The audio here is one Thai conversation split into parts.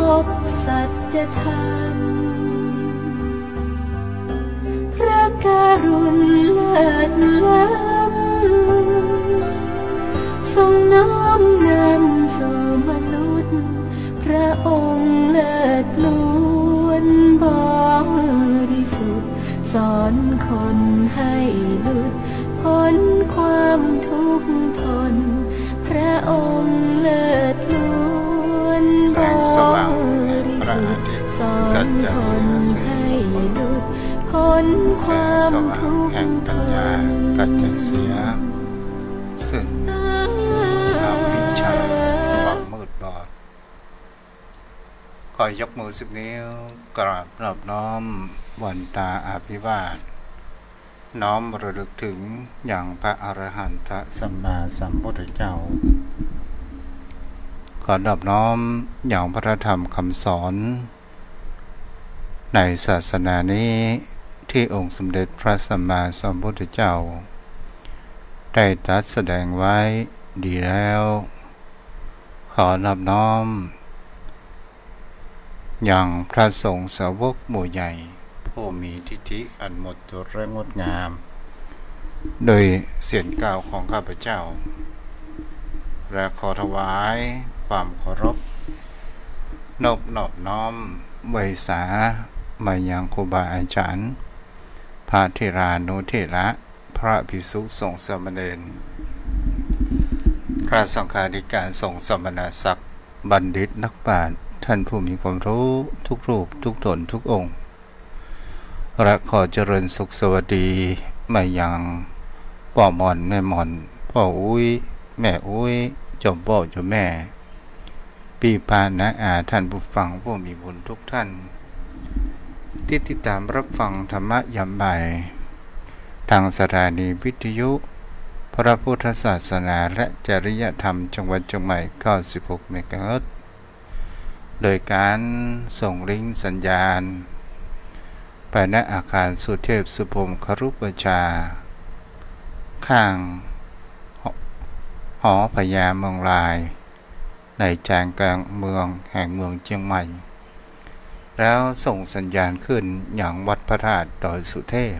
บสัจธรรมพระกรุณเลิศล้ำทรงน้อมนำสู่มนุษย์พระองค์เลิศล้วนบริสุทธิ์สอนคนให้หลุดพ้นความทุกข์ทนพระองค์เลิศล้วนบริสุทธิ์สอนคนให้หลุดพ้นความทุกข์ทนกัจจเสียซึ่งความวิชาความมืดบอดขอยกมือ10 นิ้วกราบนอบน้อมวันตาอภิวาทน้อมระลึกถึงอย่างพระอรหันตสัมมาสัมพุทธเจ้าขอนอบน้อมอย่างพระธรรมคำสอนในศาสนานี้ที่องค์สมเด็จพระสัมมาสัมพุทธเจ้าได้ตรัสแสดงไว้ดีแล้วขอนอบน้อมอย่างพระสงฆ์สาวกหมู่ใหญ่ผู้มีทิฏฐิอันหมดจดและงดงามโดยเสียงกล่าวของข้าพเจ้าและขอถวายความเคารพนอบน้อมไว้สามายังครูบาอาจารย์พระเถรานุเถระพระภิกษุสงฆ์สามเณรพระสังฆาธิการสงฆ์สมณศักดิ์บัณฑิตนักปราชญ์ท่านผู้มีความรู้ทุกรูปทุกตนทุกองค์และขอเจริญสุขสวัสดีมายังพ่อมอนแม่มอนพ่ออุ้ยแม่อุ้ยเจ้าพ่อเจ้าแม่พี่พาน้าอาท่านผู้ฟังผู้มีบุญทุกท่านที่ติดตามรับฟังธรรมะยามบ่ายทางสถานีวิทยุพระพุทธศาสนาและจริยธรรมจังหวัดเชียงใหม่96 เมกะเฮิรตซ์โดยการส่งลิงก์สัญญาณไปณอาคารสุเทพสุพรมครุประชาข้างหอพญาเมืองลายในใจกลางเมืองแห่งเมืองเชียงใหม่แล้วส่งสัญญาณขึ้นอย่างวัดพระธาตุดอยสุเทพ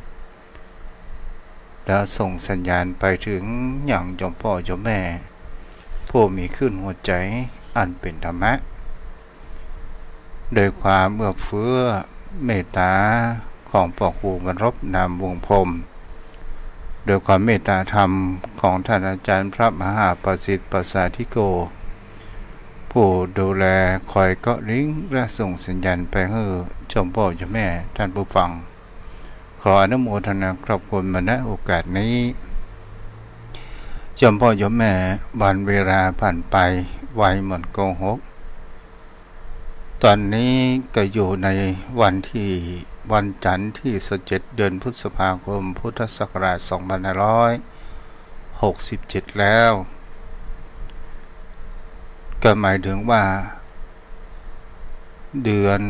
แล้วส่งสัญญาณไปถึงอย่างเจ้าพ่อเจ้าแม่ผู้มีขึ้นหัวใจอันเป็นธรรมะโดยความเอื้อเฟื้อเมตตาของพ่อครูบรรพนามวงพรหมโดยความเมตตาธรรมของท่านอาจารย์พระมหาประสิทธิ์ประสาธิโกผู้ดูแลคอยเกาะลิงก์และส่งสัญญาณไปให้เจ้าพ่อเจ้าแม่ท่านผู้ฟังขออนุโมทนาขอบคุณมาณโอกาสนี้เจ้าพ่อเจ้าแม่วันเวลาผ่านไปไวเหมือนโกหกตอนนี้ก็อยู่ในวันจันทร์ที่17 เดือนพฤษภาคมพุทธศักราช2567แล้วก็หมายถึงว่าเดือน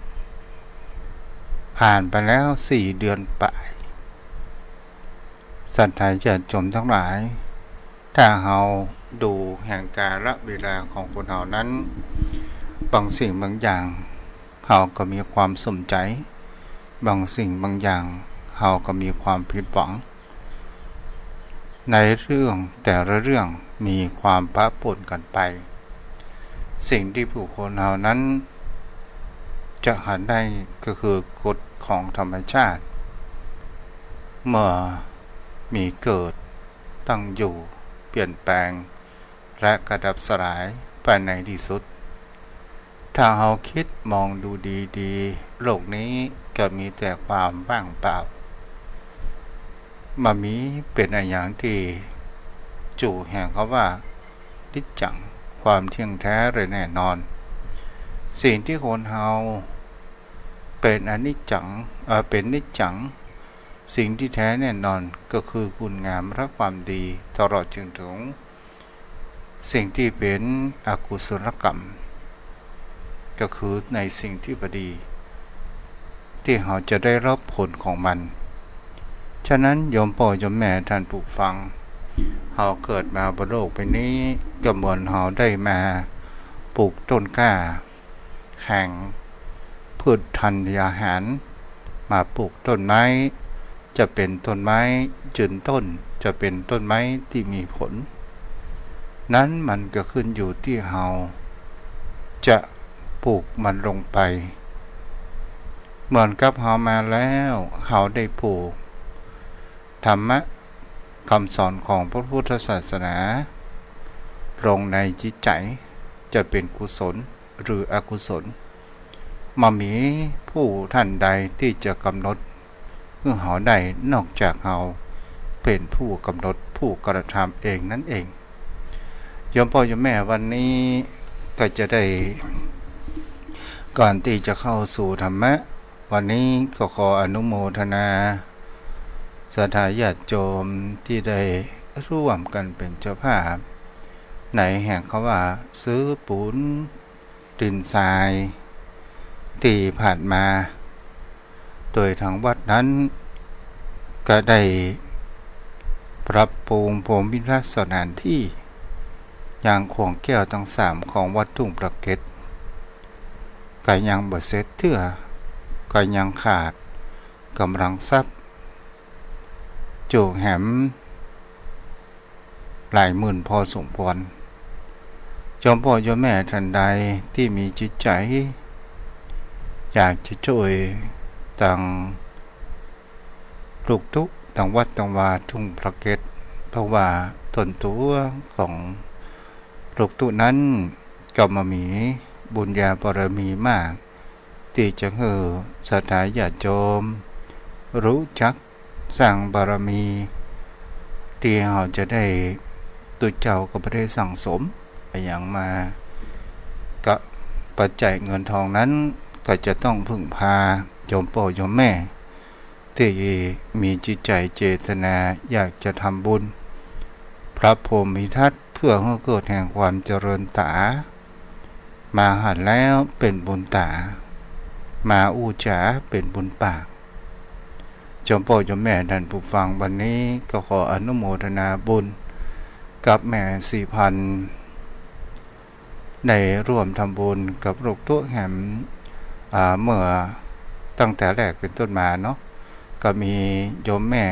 ผ่านไปแล้ว4 เดือนปลายสัตว์ไทยจะจมทั้งหลายถ้าเราดูแห่งกาลเวลาของคนเรานั้นบางสิ่งบางอย่างเราก็มีความสมใจบางสิ่งบางอย่างเราก็มีความผิดหวังในเรื่องแต่ละเรื่องมีความปะปนกันไปสิ่งที่ผู้คนเรานั้นจะหันได้ก็คือกฎของธรรมชาติเมื่อมีเกิดตั้งอยู่เปลี่ยนแปลงและกระดับสลายไปในที่สุดถ้าเราคิดมองดูดีๆโลกนี้ก็มีแต่ความว่างเปล่ามามีเป็นอย่างที่จู่แห่งเขาว่านิจจังความเที่ยงแท้เลยแน่นอนสิ่งที่คนเราเป็นอนิจจังเป็นนิจจังสิ่งที่แท้แน่นอนก็คือคุณงามและความดีตลอดจนถึงสิ่งที่เป็นอกุศลกรรมก็คือในสิ่งที่บดีที่เราจะได้รับผลของมันฉะนั้นโยมพ่อโยมแม่ท่านผู้ฟังเราเกิดมาบนโลกใบนี้ก็เหมือนเราได้มาปลูกต้นกล้าแข่งพืชธัญญาหารมาปลูกต้นไม้จะเป็นต้นไม้ยืนต้นจะเป็นต้นไม้ที่มีผลนั้นมันก็ขึ้นอยู่ที่เราจะปลูกมันลงไปเหมือนกับเรามาแล้วเราได้ปลูกธรรมะคำสอนของพระพุทธศาสนาลงในจิตใจจะเป็นกุศลหรืออกุศลมามีผู้ท่านใดที่จะกำหนดเมื่อเราได้นอกจากเราเป็นผู้กำหนดผู้กระทำเองนั่นเองโยมพ่อโยมแม่วันนี้ก็จะได้ก่อนที่จะเข้าสู่ธรรมะวันนี้ก็ขออนุโมทนาศรัทธาญาติโยมที่ได้ร่วมกันเป็นเจ้าภาพในแห่งเขาว่าซื้อปูนดินทรายที่ผ่านมาโดยทางวัดนั้นก็ได้ปรับปรุงภูมิทัศน์สถานที่อย่างขวงแก้วทั้ง3ของวัดทุ่งประเก็ตก็ยังบ่เสร็จเทื่อก็ยังขาดกำลังทรัพย์จูกแหมหลายหมื่นพอสมควรโยมพ่อโยมแม่ท่านใดที่มีจิตใจอยากจะช่วยต่างลูกทุกต่างวัดต่างวาทุ่งประเก็ตเพราะว่าต้นตัวของลูกทุกนั้นก็มามีบุญญาบารมีมากที่จะให้ศรัทธาญาติโยมรู้จักสร้างบารมีที่เราจะได้ตัวเจ้าก็ไม่ได้สั่งสมไปอย่างมาก็ปัจจัยเงินทองนั้นก็จะต้องพึ่งพาโยมพ่อโยมแม่ที่มีจิตใจเจตนาอยากจะทำบุญพระพรหมิทัศน์เพื่อให้เกิดแห่งความเจริญตามาหันแล้วเป็นบุญตามาอูจาเป็นบุญปากโยมพ่อโยมแม่ท่านผู้ฟังวันนี้ก็ขออนุโมทนาบุญกับแม่4,000ได้ร่วมทำบุญกับลูกตัวแหมเมื่อตั้งแต่แรกเป็นต้นมาเนาะก็มีโยมแม่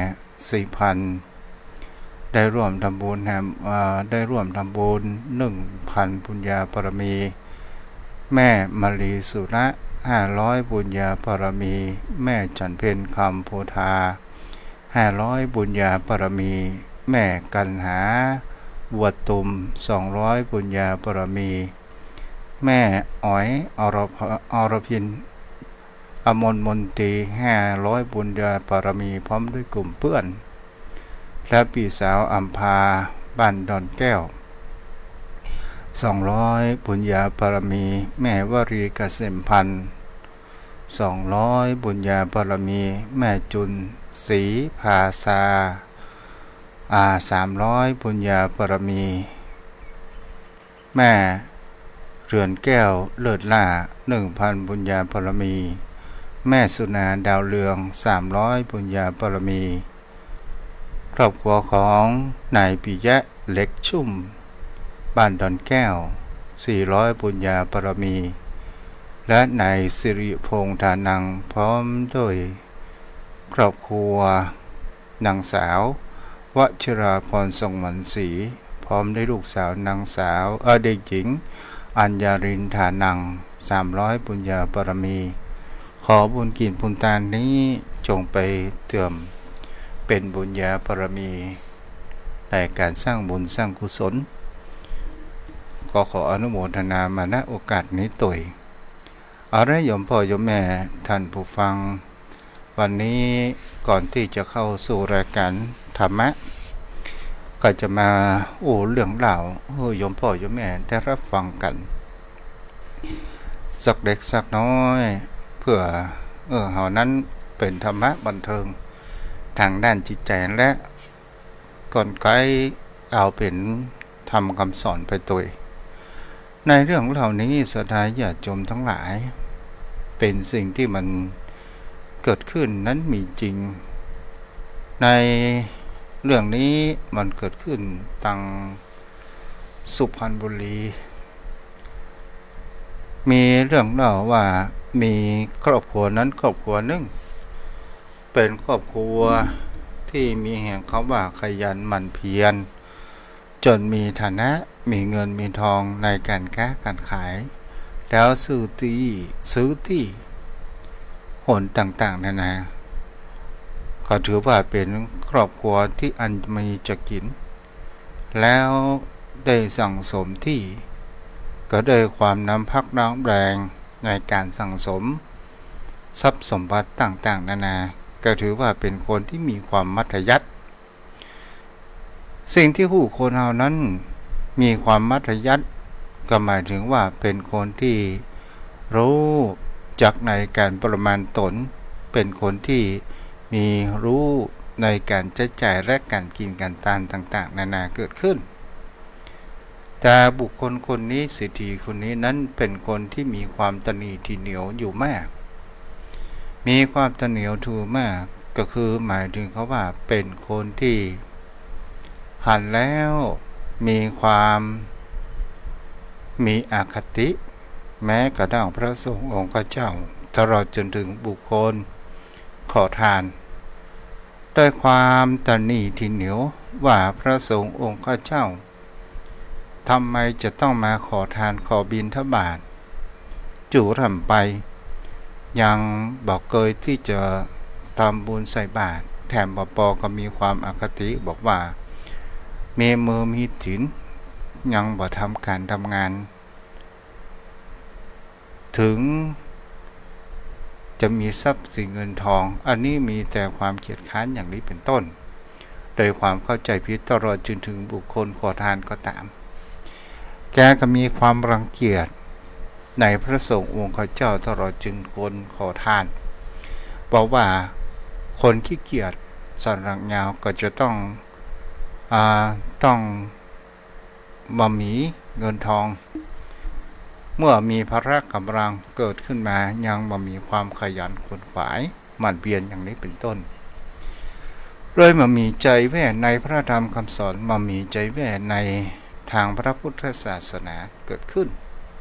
4,000 ได้ร่วมทำบุญได้ร่วมทำบุญ 1,000 บุญญาบารมีแม่มลีสุระ500 บุญญาบารมีแม่จันเพ็ญคำโพธา500 บุญญาบารมีแม่กันหาวัวตุม200 บุญญาบารมีแม่อ๋อยอรพินอมนมนตรี500 บุญญาบารมีพร้อมด้วยกลุ่มเพื่อนและพี่สาวอัมพาบ้านดอนแก้ว200 บุญญาบารมีแม่วรีเกษมพันธ์200 บุญญาบารมีแม่จุนศรีภาษา300 บุญญาบารมีแม่เรือนแก้วเลิศล่า 1,000 บุญญาบารมีแม่สุนาดาวเรือง300 บุญญาบารมีครอบครัวของนายปิยะเล็กชุ่มบ้านดอนแก้ว400 บุญญาบารมีและนายสิริพงษ์ฐานังพร้อมด้วยครอบครัวนางสาววชิราพรทรงหมันศรีพร้อมด้วยลูกสาวนางสาวเด็กหญิงอัญญารินฐานัง300 บุญญาบารมีขอบุญกินบุญทานนี้จงไปเติมเป็นบุญญาบารมีในการสร้างบุญสร้างกุศลก็ขออนุโมทนามาณโอกาสนี้ตุยเอาละโยมพ่อโยมแม่ท่านผู้ฟังวันนี้ก่อนที่จะเข้าสู่รายการธรรมะก็จะมาเรื่องเล่าโยมพ่อโยมแม่ได้รับฟังกันสักเล็กสักน้อยเพื่อเฮานั้นเป็นธรรมะบันเทิงทางด้านจิตใจและก่อนไกลเอาเป็นทำคำสอนไปตัวในเรื่องเหล่านี้ศรัทธาญาติโยมทั้งหลายเป็นสิ่งที่มันเกิดขึ้นนั้นมีจริงในเรื่องนี้มันเกิดขึ้นตังสุพรรณบุรีมีเรื่องเล่าว่ามีครอบครัวนั้นครอบครัวหนึ่งเป็นครอบครัวที่มีแห่งเขาว่าขยันหมั่นเพียรจนมีฐานะมีเงินมีทองในการค้าการขายแล้วซื้อที่หนต่างๆนานาก็ถือว่าเป็นครอบครัวที่อันมีจะกินแล้วได้สั่งสมที่ก็ได้ความน้ำพักน้ำแรงในการสั่งสมทรัพย์สมบัติต่างๆนานาก็ถือว่าเป็นคนที่มีความมัธยัสถ์สิ่งที่ผู้คนเหล่านั้นมีความมัธยัสถ์ก็หมายถึงว่าเป็นคนที่รู้จักในการประมาณตนเป็นคนที่มีรู้ในการใช้จ่ายและการกินการทานต่างๆนานาเกิดขึ้นแต่บุคคลคนนี้เศรษฐีคนนี้นั้นเป็นคนที่มีความตณีทีเหนียวอยู่มากมีความตะเหนียวทูมากก็คือหมายถึงเขาว่าเป็นคนที่หันแล้วมีความมีอคติแม้กระทั่งพระสงฆ์องค์เจ้าตลอดจนถึงบุคคลขอทานด้วยความตะหนี่ทีเหนียวว่าพระสงฆ์องค์เจ้าทำไมจะต้องมาขอทานขอบิณฑบาตจู่ทำไปยังบอกเกยที่จะทำบุญใส่บาตรแถมปอก็มีความอคติบอกว่ามีมือมีถินยังบ่ทำการทำงานถึงจะมีทรัพย์สินเงินทองอันนี้มีแต่ความเกียจค้านอย่างนี้เป็นต้นโดยความเข้าใจผิดตลอดจนถึงบุคคลขอทานก็ตามแกก็มีความรังเกียจในพระสงฆ์องค์เจ้าตลอดจึงคนขอทานบอกว่าคนขี้เกียจสันหลังยาวก็จะต้องมามีเงินทองเมื่อมีพละกำลังเกิดขึ้นมายังมามีความขยันขวนขวายหมั่นเพียรอย่างนี้เป็นต้นเลยมามีใจแว่ในพระธรรมคำสอนมามีใจแว่ในทางพระพุทธศาสนาเกิดขึ้น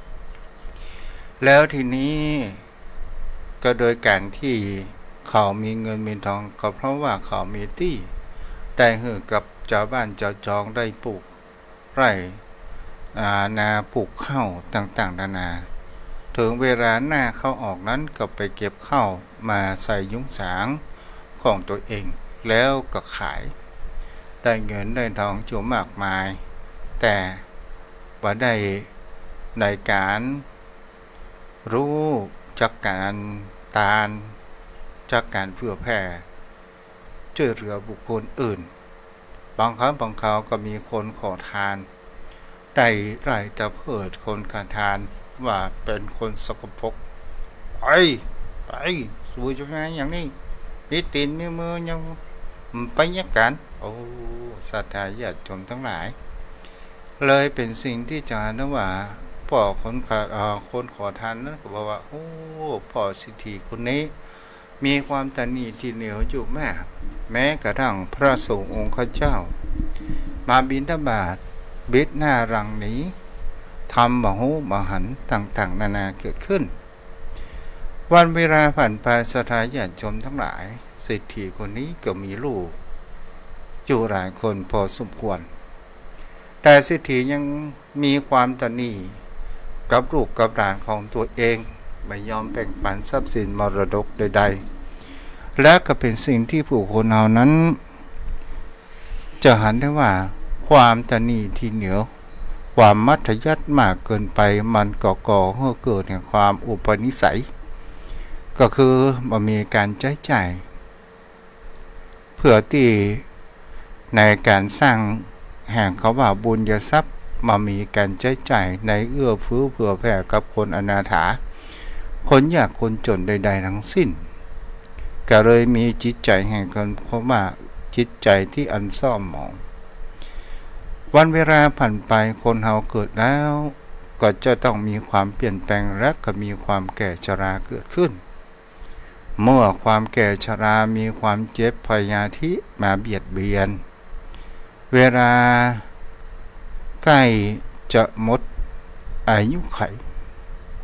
แล้วทีนี้ก็โดยการที่เขามีเงินมีทองก็เพราะว่าเขามีที่ได้หือกับชาวบ้านชาวจองได้ปลูกไร่นาปลูกข้าวต่างๆนานาถึงเวลาหน้าเข้าออกนั้นก็ไปเก็บข้าวมาใส่ยุ้งฉางของตัวเองแล้วก็ขายได้เงินได้ทองจุ่มมากมายแต่ว่าได้ในการรู้จักการทานจากการเพื่อแผ่ช่วยเหลือบุคคลอื่นบางครั้งบางคราวก็มีคนขอทานได้ไล่ตะเพิดคนขอทานว่าเป็นคนสกปรกไปสู้จะไงอย่างนี้มีตีนมีมือยังไปยักกันโอ้ศรัทธาญาติโยมทั้งหลายเลยเป็นสิ่งที่จะนึกว่าพ่อคนขอทานนั้นก็บอกว่าโอ้พ่อสิทธิคนนี้มีความตนีที่เหนียวอยู่มากแม้กระทั่งพระสงฆ์องค์เจ้ามาบิณฑบาตบิดหน้ารังนี้ทำมหูมหันต่างๆนานาเกิดขึ้นวันเวลาผ่านไปศรัทธาญาติโยมทั้งหลายเศรษฐีคนนี้ก็มีลูกอยู่หลายคนพอสมควรแต่เศรษฐียังมีความตนีกับลูกกับหลานของตัวเองไม่ยอมแบ่งปันทรัพย์สินมรดกใดๆและก็เป็นสิ่งที่ผู้คนเหล่านั้นจะหันได้ว่าความตนีที่เหนียวความมัธยัสถ์มากเกินไปมันก่อให้เกิดแห่งความอุปนิสัยก็คือมันมีการใช้จ่ายเพื่อที่ในการสร้างแห่งเขาว่าบุญญทรัพย์มามีการใช้จ่ายในเอื้อเฟื้อเผื่อแผ่กับคนอนาถาคนยากคนจนใดๆทั้งสิ้นก็เลยมีจิตใจแห่งคนเขาว่าจิตใจที่อันซ่อมหมองวันเวลาผ่านไปคนเฮาเกิดแล้วก็จะต้องมีความเปลี่ยนแปลงและก็มีความแก่ชราเกิดขึ้นเมื่อความแก่ชรามีความเจ็บพยาธิมาเบียดเบียนเวลาใกล้จะหมดอายุไข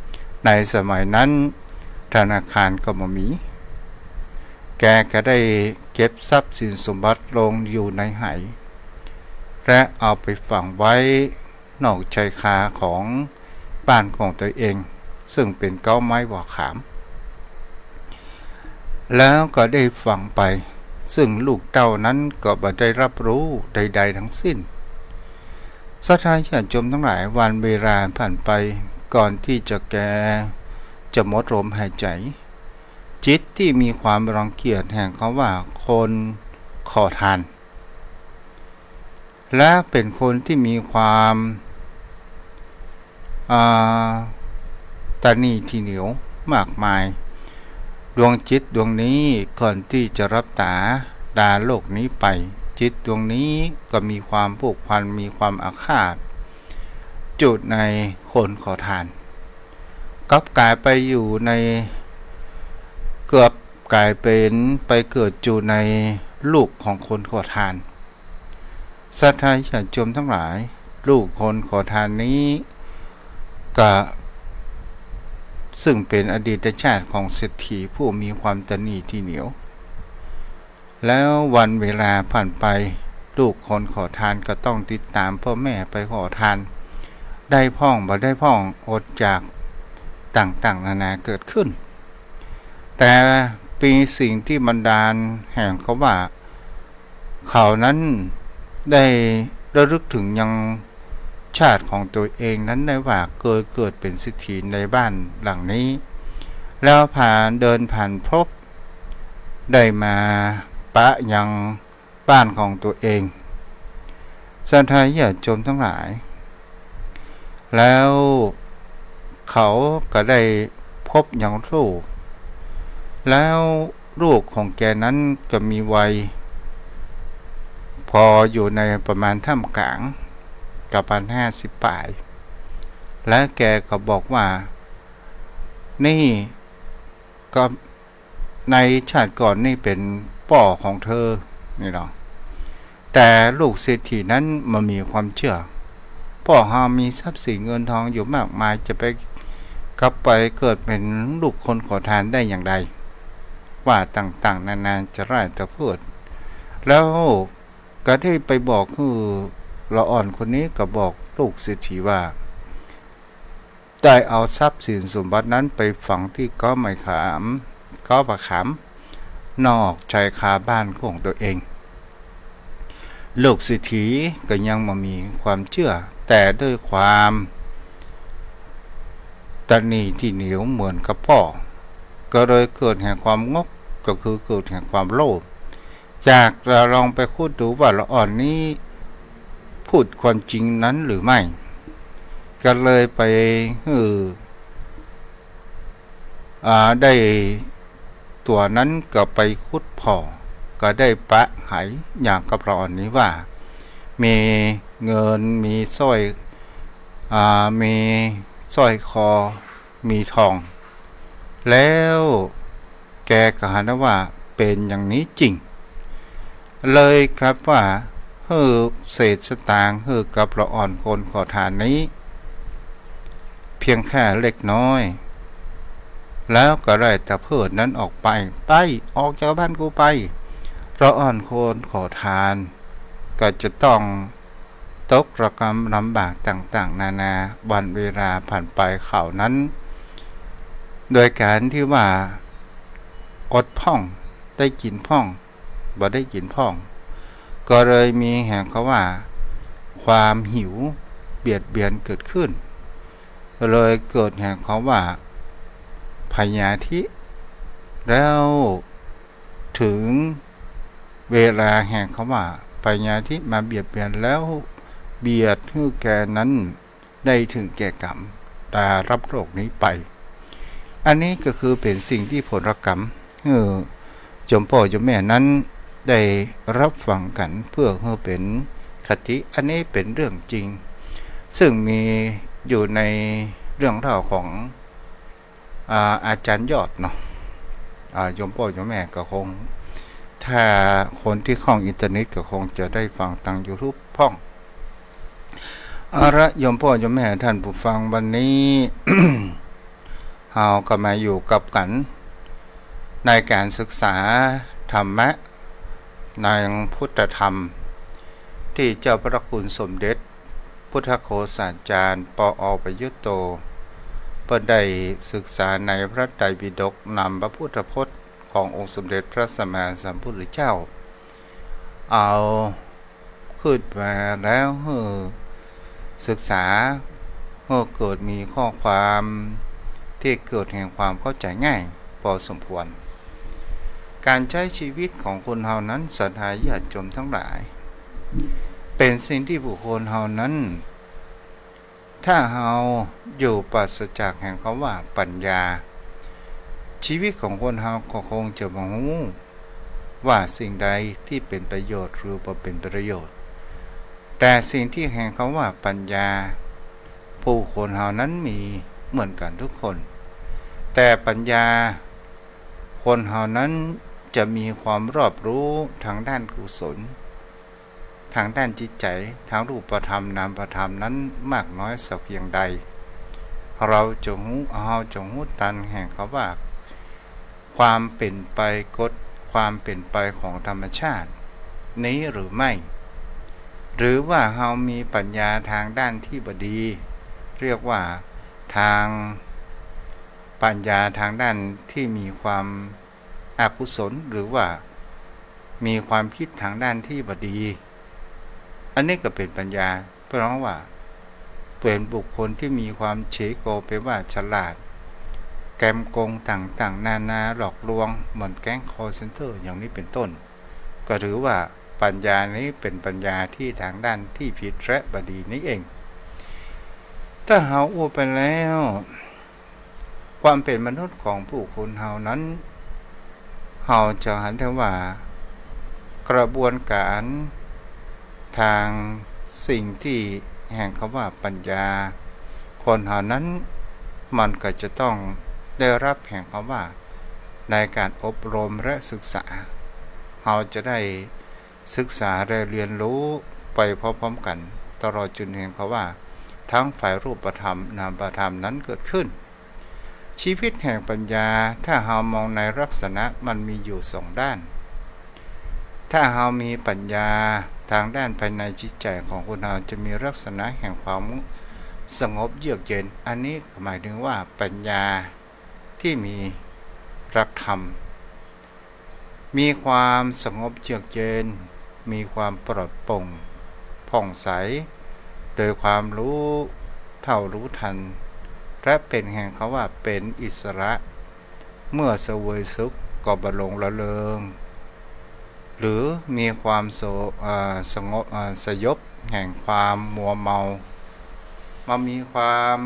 ในสมัยนั้นธนาคารก็บ่มี แกก็ได้เก็บทรัพย์สินสมบัติลงอยู่ในไหและเอาไปฝังไว้นอกชายคาของบ้านของตัวเองซึ่งเป็นเก้าไม้หัวขามแล้วก็ได้ฝังไปซึ่งลูกเต้านั้นก็บ่ได้รับรู้ใดๆทั้งสิ้นศรัทธาญาติโยมทั้งหลายวันเวลาผ่านไปก่อนที่แกจะหมดลมหายใจจิตที่มีความรังเกียจแห่งเขาว่าคนขอทานและเป็นคนที่มีความตนีทีเหนียวมากมายดวงจิตดวงนี้ก่อนที่จะรับดาโลกนี้ไปจิตดวงนี้ก็มีความผูกพันมีความอาฆาตจุดในคนขอทานก็กลายไปอยู่ในเกือบกลายเป็นไปเกิดอยู่ในลูกของคนขอทานศรัทธาญาติโยมทั้งหลายลูกคนขอทานนี้ก็ซึ่งเป็นอดีตชาติของเศรษฐีผู้มีความตนีที่เหนียวแล้ววันเวลาผ่านไปลูกคนขอทานก็ต้องติดตามพ่อแม่ไปขอทานได้พ่องบ่ได้พ่องอดจากต่างๆนานาเกิดขึ้นแต่ปีสิ่งที่บันดาลแห่งเขาว่าเขานั้นได้ระลึกถึงยังชาติของตัวเองนั้นได้ว่าเกิดเป็นเศรษฐีในบ้านหลังนี้แล้วเดินผ่านพบได้มาปะยังบ้านของตัวเองศรัทธาญาติโยมทั้งหลายแล้วเขาก็ได้พบยังลูกแล้วลูกของแกนั้นก็มีวัยพออยู่ในประมาณท่ามกลางกับ50 ปลายและแกก็บอกว่านี่ก็ในชาติก่อนนี่เป็นป่อของเธอนี่เนาะแต่ลูกเศรษฐีนั้นมันมีความเชื่อป่อเฮามีทรัพย์สินเงินทองอยู่มากมายจะไปกลับไปเกิดเป็นลูกคนขอทานได้อย่างไรว่าต่างๆนานาจะร่ายจะพูดแล้วก็ได้ไปบอกคือละอ่อนคนนี้ก็บอกลูกเศรษฐีว่าได้เอาทรัพย์สินสมบัตินั้นไปฝังที่ก้อไม้ขามก้อประขามนอกชายคาบ้านของตัวเองลูกเศรษฐีก็ยังมีความเชื่อแต่ด้วยความตนีที่เหนียวเหมือนกับพ่อก็เลยเกิดแห่งความงกก็คือเกิดแห่งความโลภจากเราลองไปพูดดูว่าละอ่อนนี้พูดความจริงนั้นหรือไม่ก็เลยไปได้ตัวนั้นก็ไปขุดพ่อก็ได้ปะหายอย่างกับละอ่อนนี้ว่ามีเงินมีสร้อยมีสร้อยคอมีทองแล้วแกก็หาว่าเป็นอย่างนี้จริงเลยครับว่าเศษสตางค์กับละอ่อนคนขอทานนี้เพียงแค่เล็กน้อยแล้วก็ได้แต่เพิดนั้นออกไปออกจากบ้านกูไปละอ่อนคนขอทานก็จะต้องตกระกรรมลำบากต่างๆนานาวันเวลาผ่านไปเขานั้นโดยการที่ว่าอดพ่องได้กินพ่องบ่ได้กินพ่องก็เลยมีแห่งเขาว่าความหิวเบียดเบียนเกิดขึ้นเลยเกิดแห่งเขาว่าพยาธิแล้วถึงเวลาแห่งเขาว่าพยาธิมาเบียดเบียนแล้วเบียดให้แกนั้นได้ถึงแก่กรรมตารับโรคนี้ไปอันนี้ก็คือเป็นสิ่งที่ผลกรรมจมพ่อจมแม่นั้นได้รับฟังกันเพื่อให้เป็นคติอันนี้เป็นเรื่องจริงซึ่งมีอยู่ในเรื่องราวของอาจารย์ยอดเนาะจมพ่อจมแม่ก็คงถ้าคนที่คล่องอินเทอร์เน็ตก็คงจะได้ฟังทาง YouTube พ่องยมพ่อยมแม่ท่านผู้ฟังวันนี้เราก็มาอยู่กับกันในการศึกษาธรรมะในพุทธธรรมที่เจ้าพระคุณสมเด็จพุทธโฆษาจารย์ปอ.ประยุตโตเปิดได้ศึกษาในพระไตรปิฎกนำพระพุทธพจน์ขององค์สมเด็จพระสัมมาสัมพุทธเจ้าเอาขึ้นมาแล้วศึกษาเกิดมีข้อความที่เกิดแห่งความเข้าใจง่ายพอสมควรการใช้ชีวิตของคนเฮานั้นศรัทธาญาติโยมทั้งหลายเป็นสิ่งที่บุคคลเฮานั้นถ้าเฮาอยู่ปราศจากแห่งคำว่าปัญญาชีวิตของคนเฮาก็คงจะบ่รู้ว่าสิ่งใดที่เป็นประโยชน์หรือบ่เป็นประโยชน์แต่สิ่งที่แห่งคำว่าปัญญาผู้คนเฮานั้นมีเหมือนกันทุกคนแต่ปัญญาคนเฮานั้นจะมีความรอบรู้ทางด้านกุศลทางด้านจิตใจทางรูปธรรมนามธรรมนั้นมากน้อยสักเพียงใดเราจงรู้ทันแห่งคำว่าความเป็นไปกฎความเป็นไปของธรรมชาตินี้หรือไม่หรือว่าเรามีปัญญาทางด้านที่บดีเรียกว่าทางปัญญาทางด้านที่มีความอกุศลหรือว่ามีความคิดทางด้านที่บดีอันนี้ก็เป็นปัญญาเพราะว่าเป็นบุคคลที่มีความเฉโกไปว่าฉลาดแกมโกงต่างๆนานาหลอกลวงเหมือนแก๊งคอลเซ็นเตอร์อย่างนี้เป็นต้นก็ถือว่าปัญญานี้เป็นปัญญาที่ทางด้านที่ผิดและบดีนี้เองถ้าเฮาอู้ไปแล้วความเป็นมนุษย์ของผู้คนเฮานั้นเฮาจะหันถึงว่ากระบวนการทางสิ่งที่แห่งคำว่าปัญญาคนเฮานั้นมันก็จะต้องได้รับแห่งคำว่าในการอบรมและศึกษาเฮาจะได้ศึกษาและเรียนรู้ไปพร้อมๆกันตลอดจนแห่งคำว่าทั้งฝ่ายรูปธรรมนามธรรมนั้นเกิดขึ้นชีวิตแห่งปัญญาถ้าเฮามองในลักษณะมันมีอยู่สองด้านถ้าเฮามีปัญญาทางด้านภายในจิตใจของคนเฮาจะมีลักษณะแห่งความสงบเยือกเย็นอันนี้หมายถึงว่าปัญญาที่มีรักธรรมมีความสงบเยือกเย็นมีความปลอดโปร่งผ่องใสโดยความรู้เท่ารู้ทันและเป็นแห่งเขาว่าเป็นอิสระเมื่อเสวยสุขก็บำรุงละเริงหรือมีความสงบสยบแห่งความมัวเมามามีความ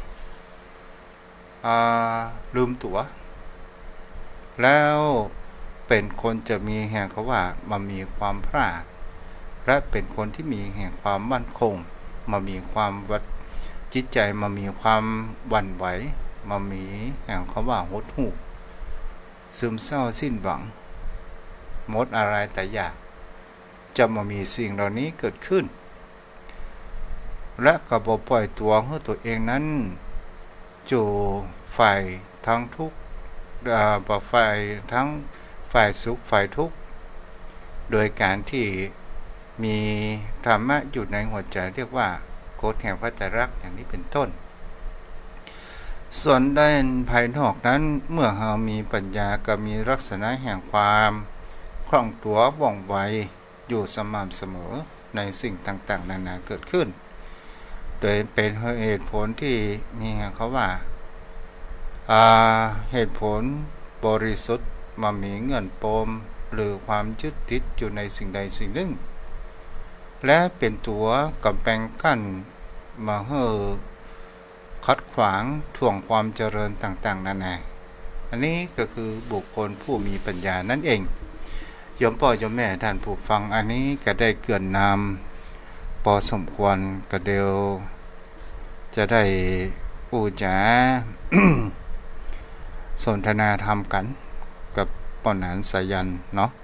ลืมตัวแล้วเป็นคนจะมีแห่งเขาว่ามามีความพลาดและเป็นคนที่มีแห่งความมั่นคงมามีความจิตใจมามีความหวั่นไหวมามีแห่งเขาว่าหดหู่ซึมเศร้าสิ้นหวังหมดอะไรแต่อยากจะมามีสิ่งเหล่านี้เกิดขึ้นและก็บ่ปล่อยตัวให้ตัวเองนั้นจู่ฝ่ายทั้งทุกข์ฝ่ายทั้งฝ่ายสุขฝ่ายทุกข์โดยการที่มีธรรมะอยู่ในหัวใจเรียกว่ากฎแห่งพระไตรลักษณ์อย่างนี้เป็นต้นส่วนด้านภายนอกนั้นเมื่อเรามีปัญญาก็มีลักษณะแห่งความคล่องตัวว่องไวอยู่สม่ำเสมอในสิ่งต่างๆนานาเกิดขึ้นโดยเป็นเหตุผลที่มีเขาว่าเหตุผลบริสุทธิ์มามีเงื่อนปมหรือความยึดติดอยู่ในสิ่งใดสิ่งหนึ่งและเป็นตัวกำแพงกั้นมาขัดขวางถ่วงความเจริญต่างๆนานาอันนี้ก็คือบุคคลผู้มีปัญญานั่นเองโยมพ่อโยมแม่ท่านผู้ฟังอันนี้ก็ได้เกลื่อนนำพอสมควรก็เดียวจะได้ปูจา สนทนาธรรมกันกับปอนันสายันเนาะ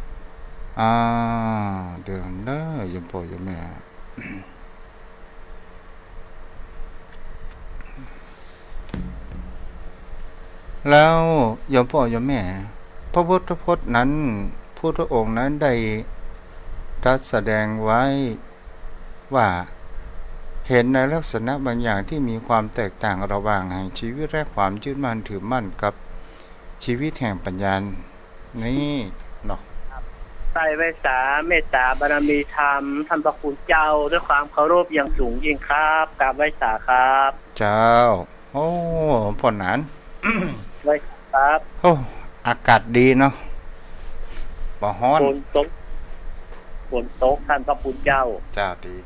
เดี๋ยวนะโยมพ่อโยมแม่แล้วโยมพ่อโยมแม่พระพุทธพจน์นั้นพุทธองค์นั้นได้ตรัสแสดงไว้ว่าเห็นในลักษณะบางอย่างที่มีความแตกต่างระหว่างแห่งชีวิตและความยึดมั่นถือมั่นกับชีวิตแห่งปัญญานี่เนาะใส่ไว้สาเมตตาบารมีธรรมท่านพระคุณเจ้าด้วยความเคารพอย่างสูงยิ่งครับกราบไว้สาครับเจ้าโอ้พ่อหนานไว้ครับโอ้อากาศดีเนาะบ่ฮ้อนฝนตกท่านพระคุณเจ้าเจ้าดี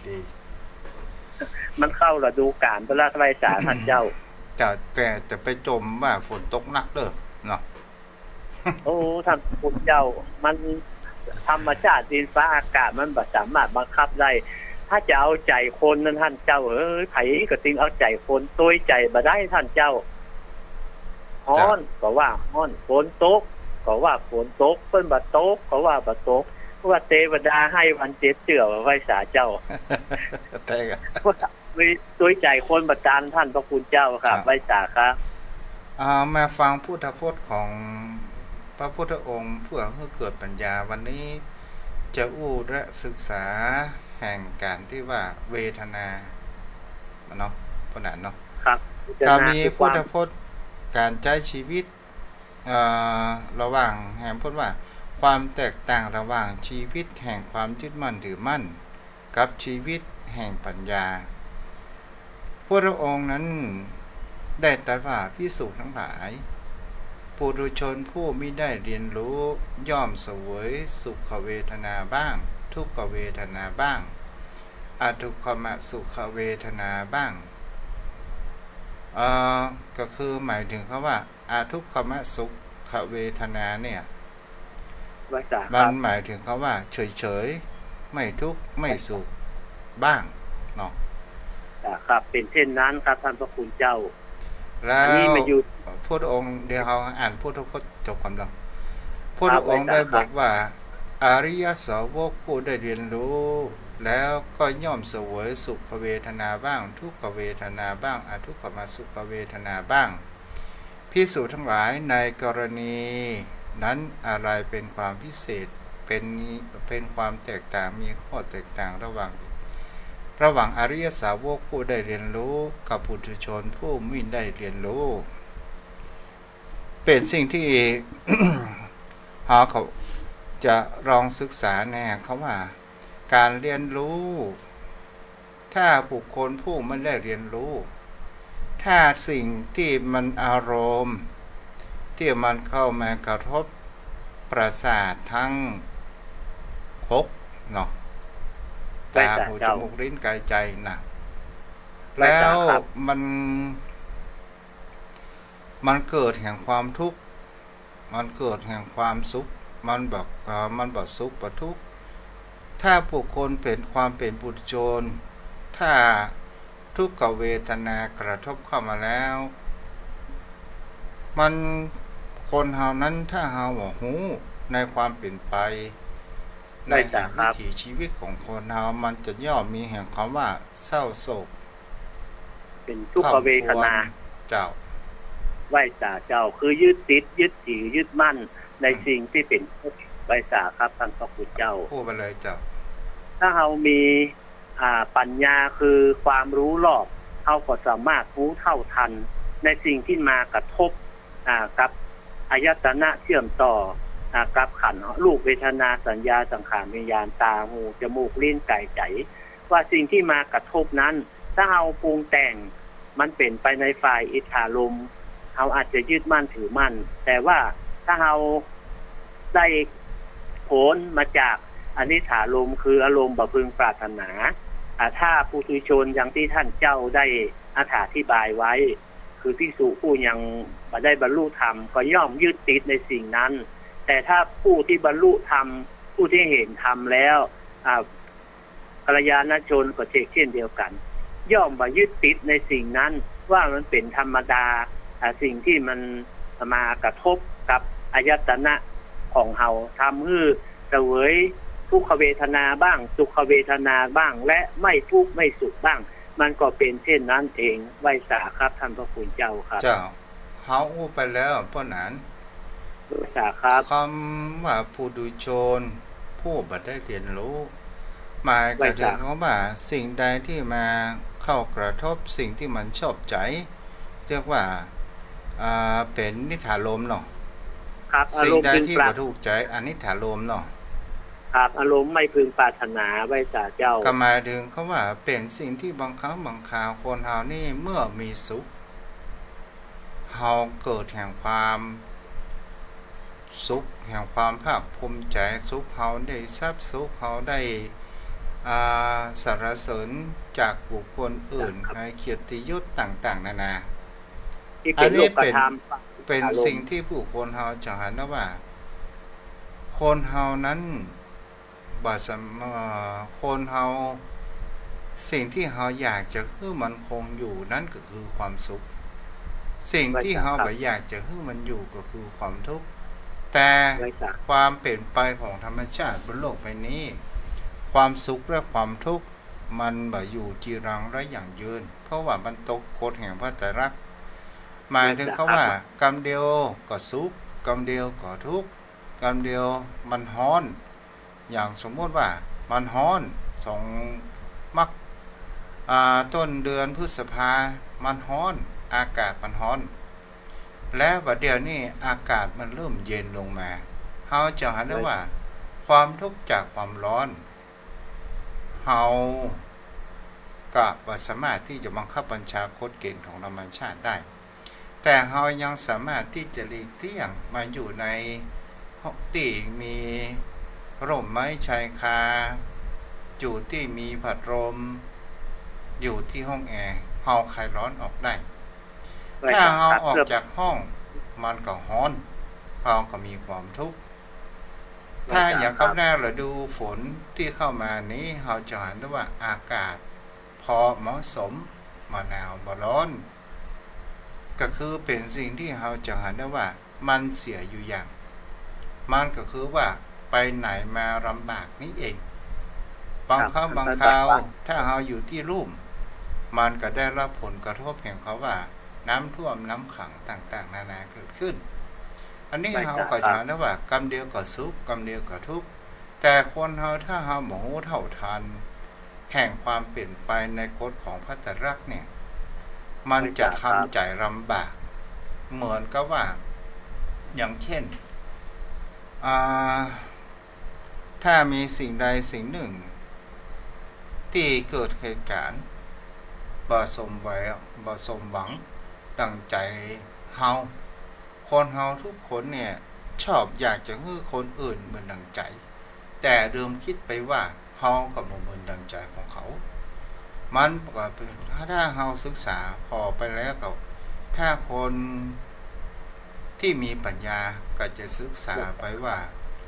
มันเข้าฤดูกาลเวลาไว้สาท่านเจ้าแต่จะไปจมว่าฝนตกหนักเด้อเนาะโอ้ท่านคุณเจ้ามันธรรมชาติดินฟ้าอากาศมันบ่สามารถบังคับได้ถ้าจะเอาใจคนนั้นท่านเจ้าไผก็ติงเอาใจคนตัวใจบ่ได้ท่านเจ้าฮ้อนก็ว่าฮ้อนฝนตกก็ว่าฝนตกเพิ่นบ่ตกก็ว่าบ่ตกว่าเทวดาให้วันเจ็ดเจือไว้สาเจ้าแต่ด้วยใจคนบ่ตามท่านพระคุณเจ้าครับไว้สาครับมาฟังพุทธพจน์ของพระพุทธองค์เพื่อให้เกิดปัญญาวันนี้จะอู้และศึกษาแห่งการที่ว่าเวทนาเนาะขนาดเนาะครับการมีพุทธพจน์การใช้ชีวิตระหว่างแห่งพูดว่าความแตกต่างระหว่างชีวิตแห่งความยึดมั่นถือมั่นกับชีวิตแห่งปัญญาพระองค์นั้นได้ตรัสว่าภิกษุทั้งหลายปุถุชนผู้มิได้เรียนรู้ย่อมเสวยสุขเวทนาบ้างทุกขเวทนาบ้างอทุกขมสุขเวทนาบ้างก็คือหมายถึงเขาว่าอทุกขมสุขเวทนาเนี่ยมันหมายถึงเขาว่าเฉยๆไม่ทุกข์ไม่สุขบ้างเนาะครับเป็นเช่นนั้นครับท่านพระคุณเจ้าแล้วพระองค์เดี๋ยวเขาอ่านพุทธพจน์จบคำลงพระองค์ได้บอกว่าอริยสาวกผู้ได้เรียนรู้แล้วก็ย่อมเสวยสุขเวทนาบ้างทุกขเวทนาบ้างอทุกขมสุขเวทนาบ้างภิกษุทั้งหลายในกรณีนั้นอะไรเป็นความพิเศษเป็นความแตกต่างมีข้อแตกต่างระหว่างอริยสาวกผู้ได้เรียนรู้กับปุถุชนผู้ไม่ได้เรียนรู้เป็นสิ่งที่ เขาจะลองศึกษาแน่เขาว่าการเรียนรู้ถ้าบุคคลผู้ไม่ได้เรียนรู้ถ้าสิ่งที่มันอารมณ์ที่มันเข้ามากระทบประสาททั้ง6เนาะตาหูจมูกลิ้นกายใจนะแล้วมันเกิดแห่งความทุกข์มันเกิดแห่งความสุขมันบอกสุขบ่ทุกข์ถ้าบุคคลเป็นความเป็นปุถุชนถ้าทุกขเวทนากระทบเข้ามาแล้วมันคนเฮานั้นถ้าเฮาหูในความเปลี่ยนไปในวิถีชีวิตของคนเฮามันจะย่อมมีแห่งคำว่าเศร้าโศกเป็นทุกขเวทนาเจ้าไหว้สาเจ้าคือยึดติดยึดถือยึดมั่นในสิ่งที่เป็นไหว้สาครับท่านพระคุณเจ้าพูดไปเลยเจ้าถ้าเรามีปัญญาคือความรู้รอบเราก็สามารถรู้เท่าทันในสิ่งที่มากระทบกับอายตนะเชื่อมต่อกับขันธ์รูปเวทนาสัญญาสังขารวิญญาณตาหูจมูกลิ้นกายใจว่าสิ่งที่มากระทบนั้นถ้าเราปรุงแต่งมันเป็นไปในฝ่ายอิทธารมณ์เราอาจจะยึดมั่นถือมั่นแต่ว่าถ้าเราได้ผลมาจากอนิจจารมณ์คืออารมณ์บ่พึงปรารถนาถ้าปุถุชนอย่างที่ท่านเจ้าได้อธิบายไว้คือภิกษุผู้ยังบ่ได้บรรลุธรรมก็ย่อมยึดติดในสิ่งนั้นแต่ถ้าผู้ที่บรรลุธรรมผู้ที่เห็นธรรมแล้วกัลยาณชนก็เช่นเดียวกันย่อมบ่ยึดติดในสิ่งนั้นว่ามันเป็นธรรมดาสิ่งที่มันมากระทบกับอายตนะของเฮาทำให้เสวยทุกขเวทนาบ้างสุขเวทนาบ้างและไม่ทุกข์ไม่สุขบ้างมันก็เป็นเช่นนั้นเองไหว้สาครับท่านพระคุณเจ้าครับเจ้าเเฮาอู้ไปแล้วป้อนนั้นครับคำว่าผู้ดูชนผู้บ่ได้เรียนรู้หมายก็ถึงเขาว่าสิ่งใดที่มาเข้ากระทบสิ่งที่มันชอบใจเรียกว่าเป็นนิถารมเนาะครับสิ่งใดที่บ่ถูกใจอันนิถารมเนาะครับอารมณ์ไม่พึงปรารถนาไว้จากเจ้าก็หมายถึงเขาว่าเป็นสิ่งที่บางครั้งบางคราวคนเฮานี่เมื่อมีสุขเฮาเกิดแห่งความสุขแห่งความภาคภูมิใจสุขเฮาได้ทรัพย์สุขเฮาได้สรรเสริญจากบุคคลอื่นในเกียรติยศต่างๆนานาอันนี้เป็นสิ่งที่ผู้คนเฮาจะหันนะว่าคนเฮานั้นคนเฮาสิ่งที่เฮาอยากจะให้มันคงอยู่นั่นก็คือความสุขสิ่งที่เฮาบ่อยากจะให้มันอยู่ก็คือความทุกข์แต่ความเปลี่ยนไปของธรรมชาติบนโลกใบนี้ความสุขและความทุกข์มันบ่อยู่จีรังและอย่างยืนเพราะว่ามันตกกฎแห่งพระไตรลักษณ์หมายถึงเขาว่ากรรมเดียวก็สุขกรรมเดียวก็ทุกข์กรรมเดียวมันฮ้อนอย่างสมมติว่ามันฮ้อนต้นเดือนพฤษภามันฮ้อนอากาศมันฮ้อนแล้วบัดเดี๋ยวนี้อากาศมันเริ่มเย็นลงมาเฮาจะเห็นได้ว่าความทุกข์จากความร้อนเฮาก็บ่สามารถที่จะบังคับบัญชากฎเกณฑ์ของธรรมชาติได้แต่เฮายังสามารถที่จะหลีกเลี่ยงมาอยู่ในห้องที่มีร่มไม้ชายคาอยู่ที่มีพัดลมอยู่ที่ห้องแอร์เฮาคลายร้อนออกได้ถ้าเฮาออกจากห้องมันก็ร้อนเฮาก็มีความทุกข์ถ้าอย่างเข้าหน้าฤดูฝนที่เข้ามานี้เฮาจะเห็นได้ว่าอากาศพอเหมาะสมบ่หนาวบ่ร้อนก็คือเป็นสิ่งที่เฮาจะเห็นได้ว่ามันเสียอยู่อย่างมันก็คือว่าไปไหนมาลำบากนี้เองบางครั้งบางคราวถ้าเฮาอยู่ที่ลุ่มมันก็ได้รับผลกระทบแห่งเขาว่าน้ำท่วมน้ำขังต่างๆนานาเกิดขึ้นอันนี้เฮาก็จะนะว่ากรรมเดียวก็สุขกรรมเดียวก็ทุกข์แต่คนเฮาถ้าเฮาบ่รู้เท่าทันแห่งความเปลี่ยนไปในกฎของพระไตรลักษณ์เนี่ยมันจะทำใจลำบากเหมือนกับว่าอย่างเช่นถ้ามีสิ่งใดสิ่งหนึ่งที่เกิดเหตุการณ์บ่สมหวังดังใจเฮาคนเฮาทุกคนเนี่ยชอบอยากจะให้คนอื่นเหมือนดังใจแต่เดิมคิดไปว่าเฮาก็บ่เหมือนดังใจของเขามันก็เป็นถ้าเฮาศึกษาพอไปแล้วก็ถ้าคนที่มีปัญญาก็จะศึกษาไปว่า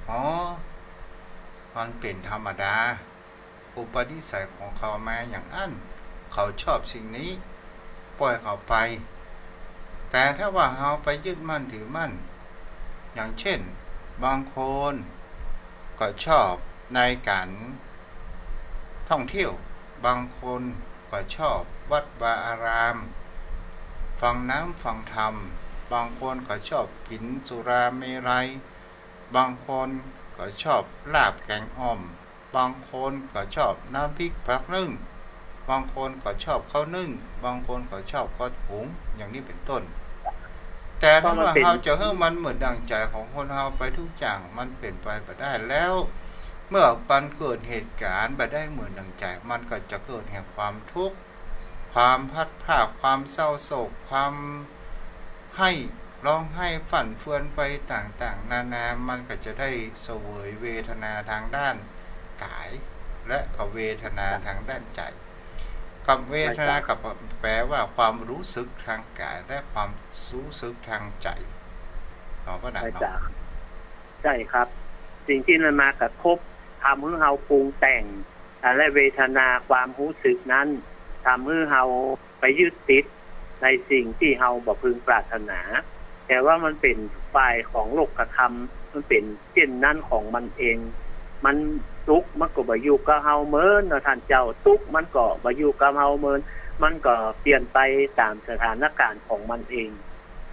มันเป็นธรรมดาอุปนิสัยของเขามาอย่างนั้นเขาชอบสิ่งนี้ปล่อยเขาไปแต่ถ้าว่าเฮาไปยึดมั่นถือมั่นอย่างเช่นบางคนก็ชอบในการท่องเที่ยวบางคนก็ชอบวัดวาอารามฟังน้ำฟังธรรมบางคนก็ชอบกินสุราเมรัยบางคนก็ชอบลาบแกงอ่อมบางคนก็ชอบน้ำพริกผักนึ่งบางคนก็ชอบข้าวนึ่งบางคนก็ชอบข้าวหุงอย่างนี้เป็นต้นแต่ถ้าว่าเฮาจะให้มันเหมือนดังใจของคนเฮาไปทุกอย่างมันเปลี่ยนไปบ่ได้แล้วเมื่อมันเกิดเหตุการณ์บ่ได้เหมือนดังใจมันก็จะเกิดแห่งความทุกข์ความพัดพรากความเศร้าโศกความให้ร้องไห้ฝันเฟือนไปต่างๆนานามันก็จะได้เสวยเวทนาทางด้านกายและก็เวทนาทางด้านใจกับเวทนากับแปลว่าความรู้สึกทางกายและความรู้สึกทางใจก็ได้ใช่ครับสิ่งที่มันมากระทบทำให้เราปรุงแต่งและเวทนาความรู้สึกนั้นทำให้เราไปยึดติดในสิ่งที่เราบ่พึงปรารถนาแต่ว่ามันเป็นฝ่ายของโลกธรรมมันเป็นเช่นนั้นของมันเองมันทุกข์มันก็บ่อยู่กับเฮาเหมือนเนาะท่านเจ้าทุกข์มันก็บ่อยู่กับเฮาเหมือนมันก็เปลี่ยนไปตามสถานการณ์ของมันเอง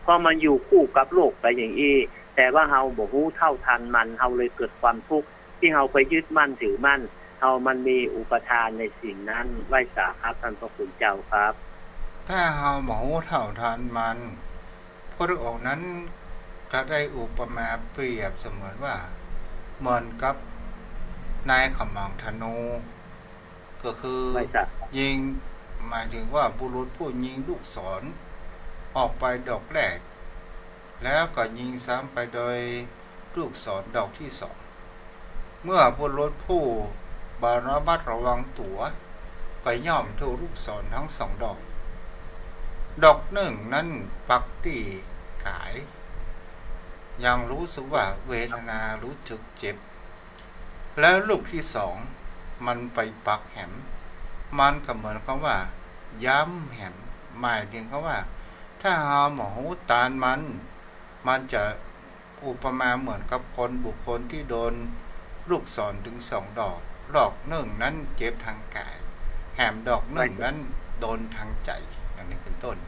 พอมันอยู่คู่กับโลกไปอย่างอี้แต่ว่าเฮาบ่ฮู้เท่าทันมันเฮาเลยเกิดความทุกข์ที่เฮาไปยึดมั่นถือมั่นเฮามันมีอุปทานในสิ่งนั้นไว้สาครับท่านพระคุณเจ้าครับถ้าเฮาบ่ฮู้เท่าทันมันพระองค์นั้นก็ได้อุปมาเปรียบเสมือนว่าเหมือนกับนายขมังธนูก็คือยิงหมายถึงว่าบุรุษผู้ยิงลูกศรออกไปดอกแรกแล้วก็ยิงซ้ำไปโดยลูกศรดอกที่สองเมื่อบุรุษผู้ระมัดระวังตัวก็ย่อมถูกลูกศรทั้งสองดอกดอกหนึ่งนั้นปักที่กายยังรู้สึกว่าเวทนารู้สึกเจ็บแล้วลูกที่สองมันไปปักแหมมันก็เหมือนคำว่าย้ำแหมหมายถึงคำว่าถ้าเฮาหมอหูตานมันจะอุปมาเหมือนกับบุคคลที่โดนลูกศรถึงสองดอกหนึ่งนั้นเจ็บทางกายแหมดอกหนึ่งนั้นโดนทางใจอย่างนี้เป็นต้น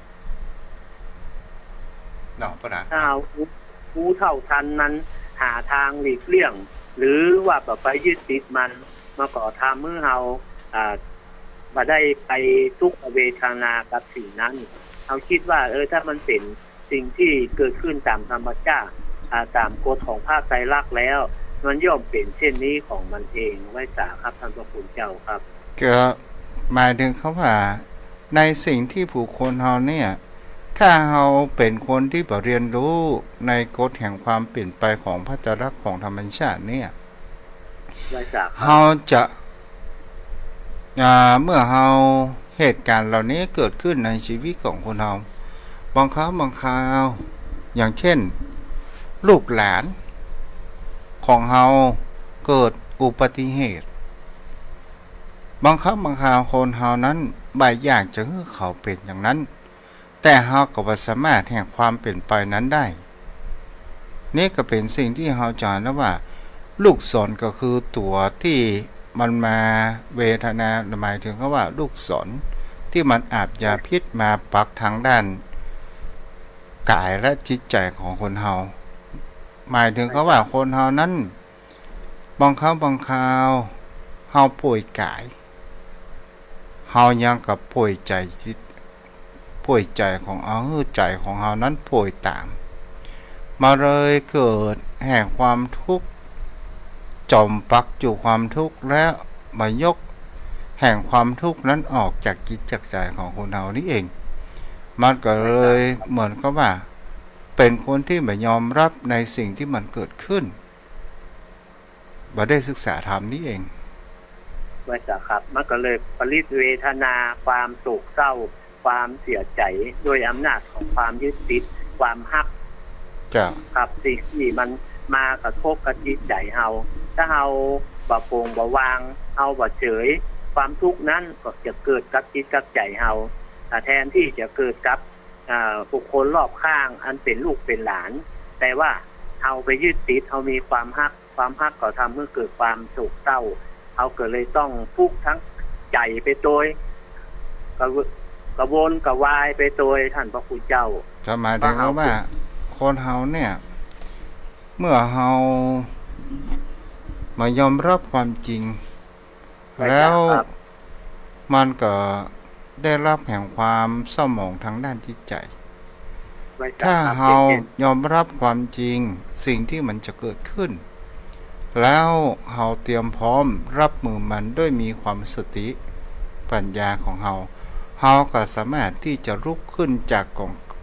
เนาะประดาถ้าเอารู้เท่าทันนั้นหาทางหลีกเลี่ยงหรือว่าไปยึดติดมันมาก่อทำเมื่อเฮาบ่ได้ไปทุกขเวทนากับสิ่งนั้นเฮาคิดว่าถ้ามันเป็นสิ่งที่เกิดขึ้นตามธรรมชาติตามกฎของพระไตรลักษณ์แล้วมันย่อมเป็นเช่นนี้ของมันเองไว้สาครับท่านพระคุณเจ้าครับก็หมายถึงเขาว่าในสิ่งที่ผู้คนเฮาเนี่ยถ้าเฮาเป็นคนที่เรียนรู้ในกฎแห่งความเปลี่ยนไปของพระไตรลักษณ์ของธรรมชาติเนี่ยเฮาจะเมื่อเฮาเหตุการณ์เหล่านี้เกิดขึ้นในชีวิตของคนเฮาบางครั้งบางคราวอย่างเช่นลูกหลานของเฮาเกิดอุบัติเหตุบางครั้งบางคราวคนเฮานั้นบ่อยากจะให้เขาเป็นอย่างนั้นแต่เฮาก็บ่สามารถแห่งความเปลี่ยนไปนั้นได้นี่ก็เป็นสิ่งที่เฮาจำนะว่าลูกศรก็คือตัวที่มันมาเวทนาหมายถึงว่าลูกศรที่มันอาบยาพิษมาปักทางด้านกายและจิตใจของคนเฮาหมายถึงว่าคนเฮานั้นบางครั้งบางคราวเฮาป่วยกายเฮายังกับป่วยใจจิตป่วยใจของใจของเฮานั้นป่วยตามมาเลยเกิดแห่งความทุกข์จมปักอยู่ความทุกข์และมายกแห่งความทุกข์นั้นออกจากจิตจากใจของคนเฮานี่เองมันก็เลยเหมือนกับว่าเป็นคนที่ไม่ยอมรับในสิ่งที่มันเกิดขึ้นบ่ได้ศึกษาธรรมนี่เองไว้จ้ะครับมันก็เลยผลิตเวทนาความโศกเศร้าความเสียใจโดยอำนาจของความยึดติดความฮักครับสิ่งที่มันมากระทบกับจิตใจเฮาถ้าเฮาบ่โปร่งบ่วางเฮาบ่เฉยความทุกข์นั้นก็จะเกิดกับจิตกับใจเฮาแทนที่จะเกิดกับบุคคลรอบข้างอันเป็นลูกเป็นหลานแต่ว่าเฮาไปยึดติดเฮามีความฮักก็ทำให้เกิดความโศกเศร้าเฮาก็เลยต้องทุกข์ทั้งใจไปโดยกระวนกระวายไปโดยท่านพระคุณเจ้าหมายถึงว่าคนเฮาเนี่ยเมื่อเฮามายอมรับความจริงแล้วมันก็ได้รับแห่งความเศร้าหมองทางด้านจิตใจถ้าเฮายอมรับความจริงสิ่งที่มันจะเกิดขึ้นแล้วเฮาเตรียมพร้อมรับมือมันด้วยมีความสติปัญญาของเฮาก็สามารถที่จะลุกขึ้นจากก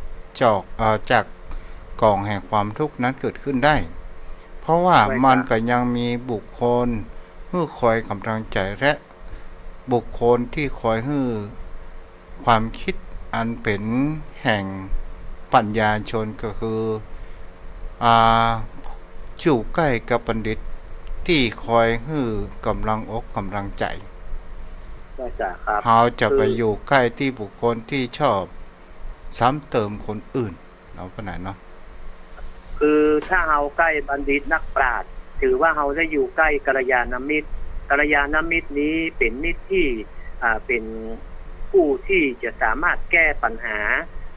องแห่งความทุกข์นั้นเกิดขึ้นได้เพราะว่ามันก็ยังมีบุคคลที่คอยกำลังใจและบุคคลที่คอยให้ความคิดอันเป็นแห่งปัญญาชนก็คืออยู่ใกล้กับบัณฑิตที่คอยให้กำลังอกกำลังใจเขาจะไปอยู่ใกล้ที่บุคคลที่ชอบซ้ำเติมคนอื่นเอาขนาดเนาะคือถ้าเฮาใกล้บัณฑิตนักปราชญ์ถือว่าเฮาได้อยู่ใกล้กัลยาณมิตรนี้เป็นมิตรที่เป็นผู้ที่จะสามารถแก้ปัญหา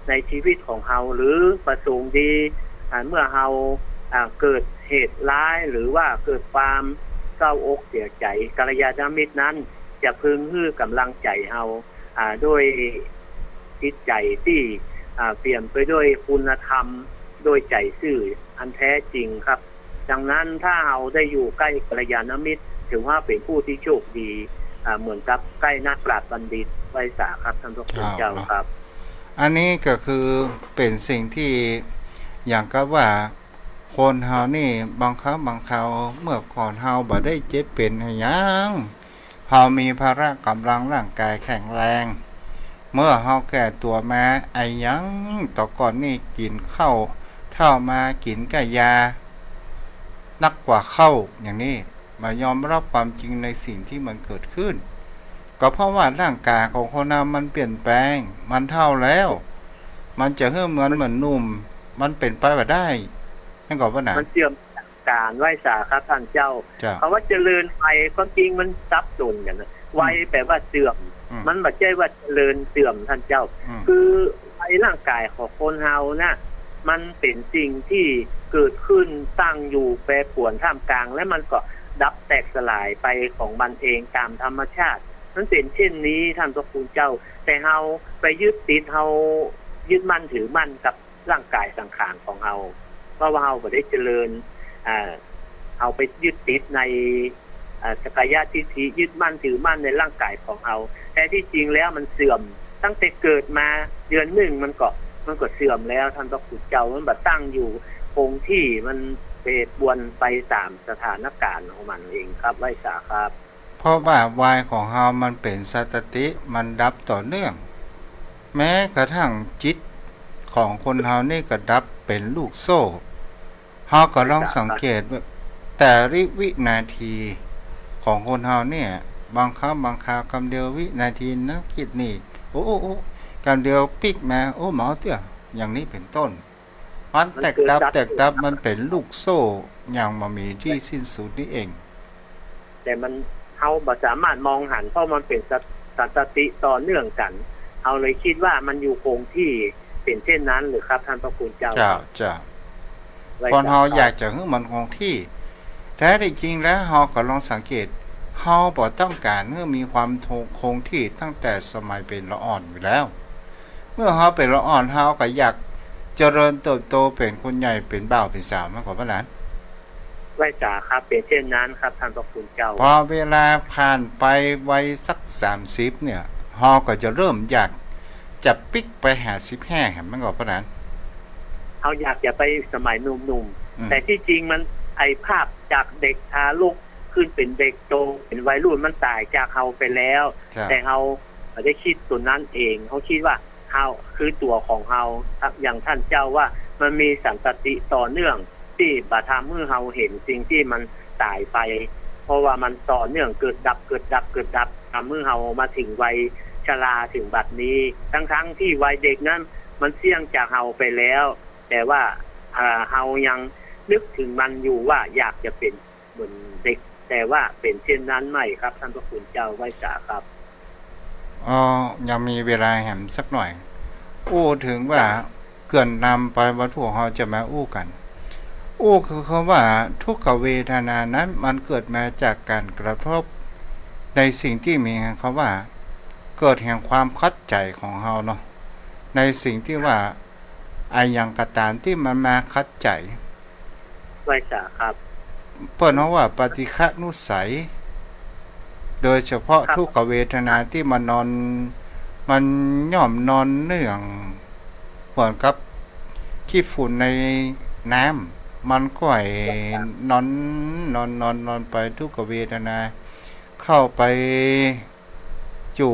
ในชีวิตของเฮาหรือประสงค์ดีเมื่อเฮาเกิดเหตุร้ายหรือว่าเกิดความเศร้าอกเสียใจกัลยาณมิตรนั้นจะพึงฮื้อกำลังใจเฮาด้วยจิตใจที่เปลี่ยนไปด้วยคุณธรรมโดยใจซื่ออันแท้จริงครับดังนั้นถ้าเฮาได้อยู่ใกล้กัลยาณมิตรถือว่าเป็นผู้ที่โชคดีเหมือนกับใกล้นักปราชญ์บัณฑิตไวสาครับท่านพระคุณเจ้าครับอันนี้ก็คือเป็นสิ่งที่อย่างกับว่าคนเฮานี่บางครั้งบางคราวเมื่อก่อนเฮาบ่ได้เจ็บเป็นให้หยังเฮามีพละกำลังร่างกายแข็งแรงเมื่อเฮาแก่ตัวมาไอ้หยังต่อก่อนนี่กินข้าวเท่ามากินกะยานักกว่าเข้าอย่างนี้มายอมรับความจริงในสิ่งที่มันเกิดขึ้นก็เพราะว่าร่างกายของคนเรามันเปลี่ยนแปลงมันเท่าแล้วมันจะเหมือนหนุ่มมันเป็นไปบ่ได้นั่นก็ว่ามันเสื่อมการไหวสาครับท่านเจ้าคำว่าเจริญไปความจริงมันซับซ้อนกันนะไวแปลว่าเสื่อมมันบ่ใช่ว่าเจริญเสื่อมท่านเจ้าคือไอ้ร่างกายของคนเฮานะมันเป็นสิ่งที่เกิดขึ้นตั้งอยู่แปรปรวนท่ามกลางและมันก็ดับแตกสลายไปของมันเองตามธรรมชาติมันเป็นเช่นนี้ท่านพระคุณเจ้าแต่เฮาไปยึดติดเฮายึดมั่นถือมั่นกับร่างกายสังขารของเฮาเพราะว่าเฮาบ่ได้เจริญเอาไปยึดติดในสักกายทิฏฐิยึดมั่นถือมั่นในร่างกายของเฮาแต่ที่จริงแล้วมันเสื่อมตั้งแต่เกิดมาเดือนหนึ่งมันก็เสื่อมแล้วท่านพระคุณเจ้ามันบ่ตั้งอยู่คงที่มันเปรบวนไปตามสถานการณ์ของมันเองครับไว้สาครับเพราะว่าวายของเฮามันเป็นสัตติมันดับต่อเนื่องแม้กระทั่งจิตของคนเฮานี่ก็ดับเป็นลูกโซ่เฮาก็ลองสังเกตแต่วินาทีของคนเฮาเนี่ยบางครั้งบางคราวกำเดียววินาทีนั้นคิดนี่โอ้กำเดียวปิกมาโอ้หมอเตี้ยอย่างนี้เป็นต้นมันแตกดับมันเป็นลูกโซ่อย่างบ่มีที่สิ้นสุดนี่เองแต่มันเฮาบ่สามารถมองหันเพราะมันเป็นสัตติต่อเนื่องกันเอาเลยคิดว่ามันอยู่คงที่เป็นเช่นนั้นหรือครับท่านพระคุณเจ้าจ้าคนเฮาอยากจะให้มันคงที่แท้จริงแล้วเฮาก็ลองสังเกตเฮาบ่ต้องการให้มีความคงที่ตั้งแต่สมัยเป็นละอ่อนอยู่แล้วเมื่อเฮาเป็นละอ่อนเฮาก็อยากเจริญเติบโตเป็นคนใหญ่เป็นบ่าวเป็นสาวมากกว่านั้นไว้จ๋าครับเป็นเช่นนั้นครับท่านพระคุณเจ้าพอเวลาผ่านไปวัยสัก30เนี่ยเฮาก็จะเริ่มอยากจะปิกไป55ให้มันก็เพราะนั้นเฮาอยากจะไปสมัยหนุ่มๆแต่ที่จริงมันไอ้ภาพจากเด็กทารกขึ้นเป็นเด็กโตเป็นวัยรุ่นมันตายจากเฮาไปแล้วแต่เฮาได้คิดตัวนั้นเองเฮาคิดว่าเฮาคือตัวของเฮาอย่างท่านเจ้าว่ามันมีสันตติต่อเนื่องที่บ่ทำให้เฮาเห็นสิ่งที่มันตายไปเพราะว่ามันต่อเนื่องเกิดดับทำให้เฮามาถึงวัยชราถึงบัดนี้ทั้งที่วัยเด็กนั้นมันเสี่ยงจากเฮาไปแล้วแต่ว่าเฮายังนึกถึงมันอยู่ว่าอยากจะเป็นเหมือนเด็กแต่ว่าเป็นเช่นนั้นไม่ครับท่านพระคุณเจ้าไว้จ๋าครับยังมีเวลาแหมสักหน่อยถึงว่าเกินนำไปวัตถุเฮาจะมากันคือคำว่าทุกขเวทนานั้นมันเกิดมาจากการกระทบในสิ่งที่มีคำว่าเกิดแห่งความคัดใจของเฮาเนาะในสิ่งที่ว่าอย่างกระตามที่มันมาคัดใจไว้จ๋าครับเปิ้นว่าปฏิฆะนุสัยโดยเฉพาะทุกขเวทนาที่มันย่อมนอนเนื่องเหมือนกับขี้ฝุ่นในน้ำมันก็นอนไปทุกขเวทนาเข้าไปอยู่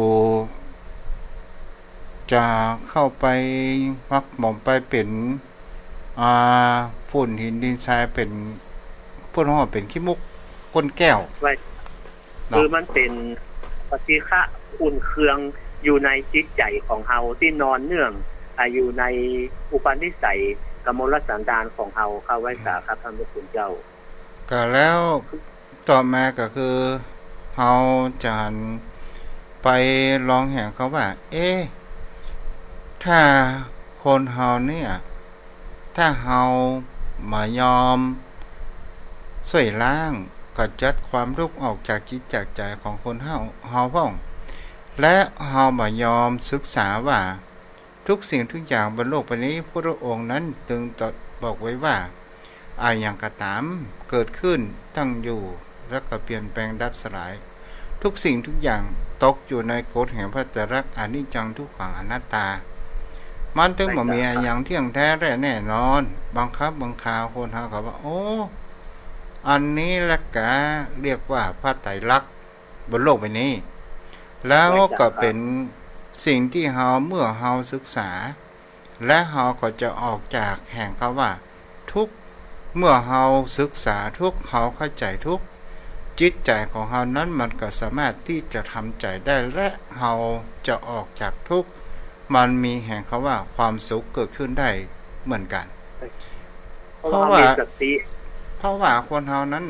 จะเข้าไปมักหม่อมไปเป็นฝุ่นหินดินทรายเป็นพวกเราเป็นขี้มุกก้นแก้วคือมันเป็นปฏิฆะอุ่นเคืองอยู่ในจิตใจของเฮาที่นอนเนื่องอยู่ในอุปนิสัยกมลสันดานของเฮาเข้าไว้สาครับท่านพระคุณเจ้าก็แล้วต่อมาก็คือเฮาจะไปลองแห่งเขาว่าถ้าคคนเฮาเนี่ยถ้าเฮามายอมช่วยล้างก็จัดความทุกข์ออกจากจิตจากใจของคนเฮาพ้องและเฮามายอมศึกษาว่าทุกสิ่งทุกอย่างบนโลกใบนี้พระองค์นั้นตึงตรัสบอกไว้ว่าอาอย่างกระตามเกิดขึ้นตั้งอยู่แล้วก็เปลี่ยนแปลงดับสลายทุกสิ่งทุกอย่างตกอยู่ในกฎแห่งพระไตรลักษณ์อนิจจังทุกขังอนัตตามันถึงบ่มีอย่างเที่ยงแท้และแน่นอนบังคับบังคาคนเฮาก็ว่าโอ้อันนี้ละกะเรียกว่าพระไตรลักษณ์บนโลกใบนี้แล้วก็เป็นสิ่งที่เฮาเมื่อเฮาศึกษาและเฮาก็จะออกจากแห่งคำว่าทุกเมื่อเฮาศึกษาทุกเฮาเข้าใจทุกจิตใจของเฮานั้นมันก็สามารถที่จะทำใจได้และเฮาจะออกจากทุกมันมีแห่งคำว่าความสุขเกิดขึ้นได้เหมือนกันเพราะว่าคนเฮานั้น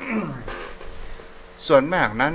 ส่วนมากนั้น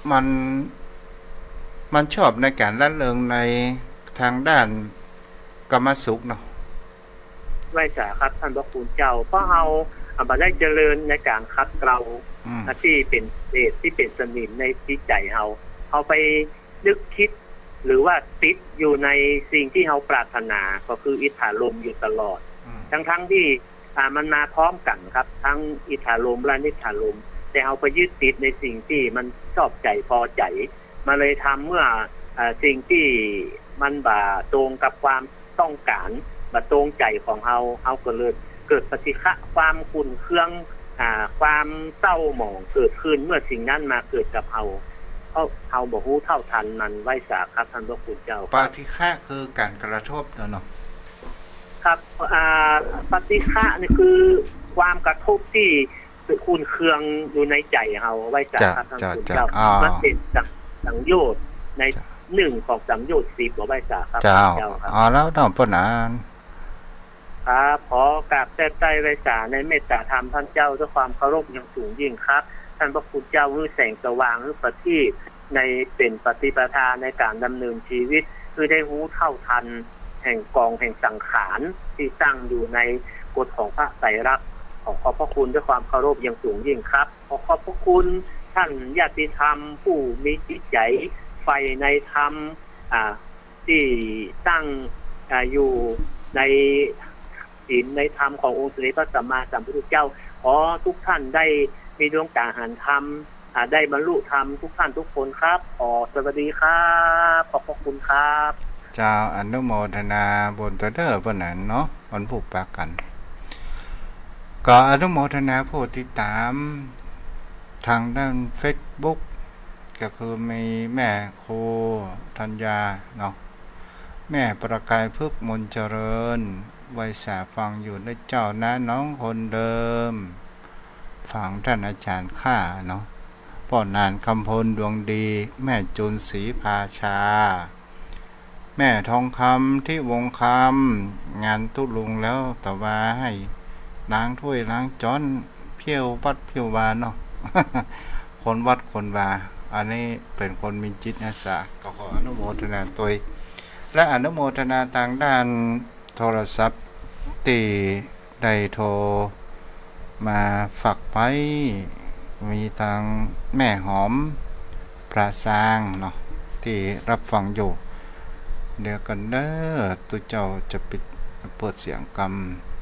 มันชอบในการละเลงในทางด้านกรรมสุขเนาะไว้จ้ะครับท่านพระคุณเจ้าเพราะเฮาบ่ได้เจริญในการคัดเกลาที่เป็นเศษที่เป็นสนิมในจิตใจเฮาไปนึกคิดหรือว่าติดอยู่ในสิ่งที่เฮาปรารถนาก็คืออิทธารมอยู่ตลอดทั้งที่มันมาพร้อมกันครับทั้งอิทธารมและนิทธารมแต่เฮาไปยึดติดในสิ่งที่มันชอบใจพอใจมาเลยทำเมื่อสิ่งที่มันบ่ตรงกับความต้องการบ่ตรงใจของเฮาก็เลยเกิดปฏิฆะความขุ่นเคืองความเศร้าหมองเกิดขึ้นเมื่อสิ่งนั้นมาเกิดกับเฮาบ่ฮู้เท่าทันมันไว้สาครับท่านพระคุณเจ้าปฏิฆะคือการกระทบเนาะครับปฏิฆะนี่คือความกระทบที่ขุ่นเคืองอยู่ในใจเฮาไว้สาครับท่านพระคุณเจ้ามันเป็นสังโยชน์ใน1ของสังโยชน์10บ่ไว้สาครับท่านเจ้าครับแล้วน้องปนานครับขอกราบแต่ใจไว้สาในเมตตาธรรมท่านเจ้าด้วยความเคารพอย่างสูงยิ่งครับท่านพระคุณเจ้าคือแสงสว่างหรือประทีปในเป็นปฏิปทาในการดำเนินชีวิตคือได้รู้เท่าทันแห่งกองแห่งสังขารที่ตั้งอยู่ในกฎของพระไตรลักษณ์ขอบพระคุณด้วยความเคารพอย่างสูงยิ่งครับขอบพระคุณท่านญาติธรรมผู้มีจิตใจใฝ่ในธรรมที่ตั้งอยู่ในศีลในธรรมขององค์สมเด็จพระสัมมาสัมพุทธเจ้าขอทุกท่านได้มีดวงตาเห็นธรรมได้บรรลุธรรมทุกท่านทุกคนครับสวัสดีครับขอบพระคุณครับเจ้าอนุโมทนาบุญเด้อเพิ่นนั้นเนาะวันผูกปากกันก็อนุโมทนาผู้ติดตามทางด้าน Facebook ก็คือมีแม่ครูธัญญาเนาะแม่ประกายพึกมนเจริญไว้สาฟังอยู่ในเจ้านะน้องคนเดิมฝังท่านอาจารย์ข้าเนาะป้อนานคำพลดวงดีแม่จุนศรีภาชาแม่ทองคำที่วงคำงานตุลุงแล้วแต่ว่าให้ล้างถ้วยล้างจ้อนเพี้ยววัดเพี้ยววาเนาะ คนวัดคนวาอันนี้เป็นคนมีจิตอาสาก็ขออนุโมทนาตัวและอนุโมทนาทางด้านโทรศัพท์ที่ได้โทรมาฝากไว้มีทางแม่หอมพระสร้างเนาะที่รับฟังอยู่เดี๋ยวกันเด้อตัวเจ้าจะเปิดเสียงกรรม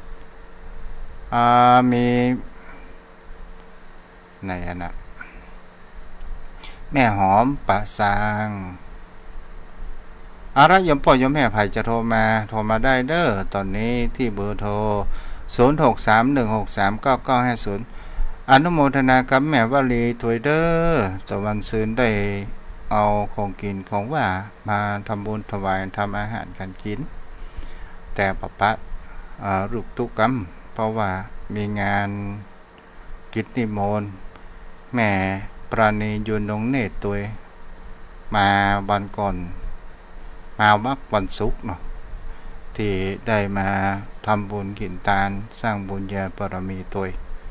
มีไหนนะแม่หอมปะสร้างยมพ่อยมแม่ไผ่จะโทรมาได้เด้อตอนนี้ที่เบอร์โทร0631639950อนุโมทนากับแม่วลีถวยเด้อตะวันซืนได้เอาของกินของว่ามาทำบุญถวายทำอาหารกันกินแต่ปะลูกตุกกรรมเพราะว่ามีงานกิจนิมนต์แม่ปราณียุนงเนตรตัวมาวันก่อนมาวักวันศุกร์เนาะที่ได้มาทำบุญกินทานสร้างบุญญาบารมีตัว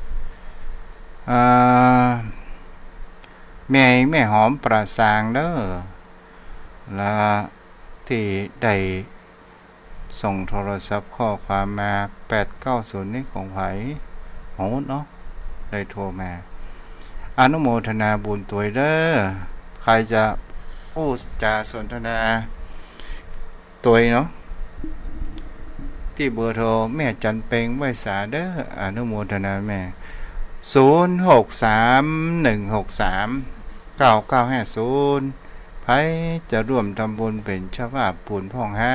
แม่หอมประสางเด้อและที่ได้ส่งโทรศัพท์ข้อความมา890นี่ของไผโหเนาะได้โทรมาอนุโมทนาบุญตัวเด้อใครจะพูดจาสนทนาตัวเนาะที่เบอร์โทรแม่จันเปงไว้สาเด้ออนุโมทนาแม่0631639950ไผจะร่วมทำบุญเป็นเจ้าภาพบุญพ่องห้า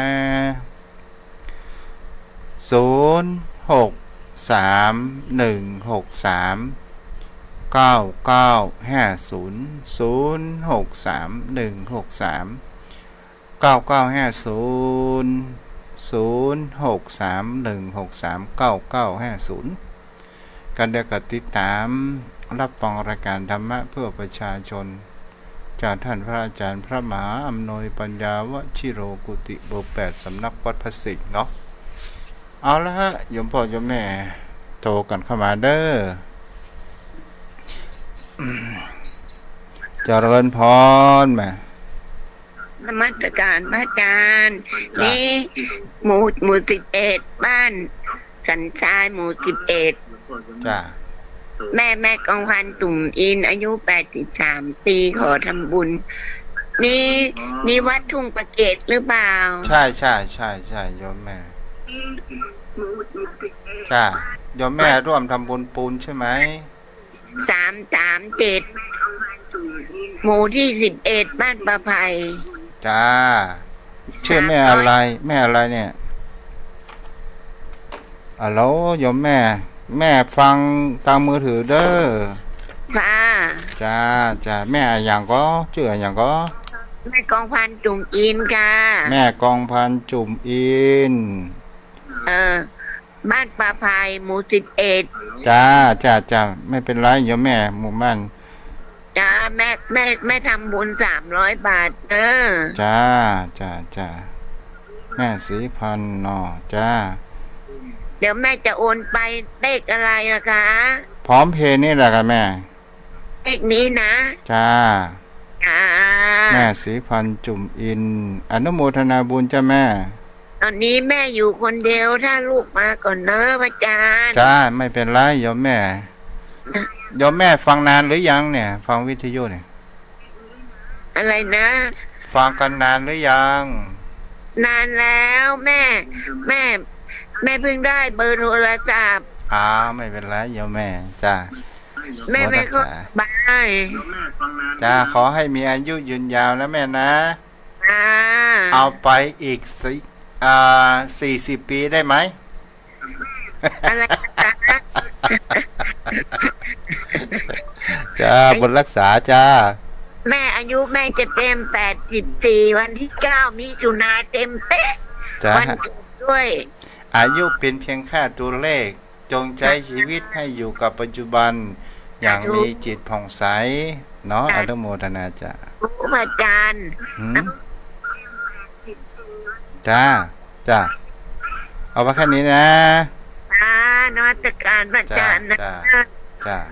การได้กติดตามรับฟังรายการธรรมะเพื่อประชาชนจากท่านพระอาจารย์พระมหาอำนวยปัญญาวชิโรกุติเบอร์8สำนักวัดพระสิงห์เนาะเอาละฮะโยมพ่อโยมแม่โทรกันเข้ามาเด้อเจริญพรแม่นมัสการพระอาจารย์นี่หมู่11บ้านสันทรายหมู่11 จ้าแม่กองพันตุ่มอินอายุ83ปีขอทำบุญนี่วัดทุ่งประเกตหรือเปล่าใช่โยมแม่จ้าโยมแม่ร่วมทำบุญปูนใช่ไหม 337หมู่ที่11บ้านประไพจ้าชื่อแม่อะไรเนี่ยฮัลโหลโยมแม่ฟังตามมือถือเด้อค่ะจ้าแม่อย่างก็ชื่ออย่างก็แม่กองพันจุ่มอินค่ะแม่กองพันจุ่มอินบ้านประไพหมู่11 จ้าไม่เป็นไรโยมแม่หมู่บ้านจ้าแม่ทำบุญ300 บาทจ้าแม่สีพันเนาะจ้าเดี๋ยวแม่จะโอนไปเลขอะไรล่ะคะพร้อมเพย์นี่แหละค่ะแม่เลขนี้นะจ้าแม่สีพันจุ่มอินอนุโมทนาบุญจ้าแม่ตอนนี้แม่อยู่คนเดียวถ้าลูกมาก่อนเนอะพระอาจารย์จ้าไม่เป็นไรโยมแม่ฟังนานหรือยังเนี่ยฟังวิทยุเนี่ยอะไรนะฟังกันนานหรือยังนานแล้วแม่เพิ่งได้เบอร์โทรศัพท์ไม่เป็นไรโยมแม่จ้าแม่ไม่ก็บายจ้าขอให้มีอายุยืนยาวนะแม่นะเอาไปอีก40 ปีได้ไหมอะไรจ้าบุญรักษาจ้าแม่อายุแม่จะเต็ม84วันที่9มิถุนาเต็มเป๊ะวันเกิดด้วยอายุเป็นเพียงแค่ตัวเลขจงใช้ชีวิตให้อยู่กับปัจจุบันอย่างมีจิตผ่องใสเนาะอนุโมทนาจ้าอาจารย์จ้าเอาไว้แค่นี้นะนวัตการพระอาจารย์นะจ้า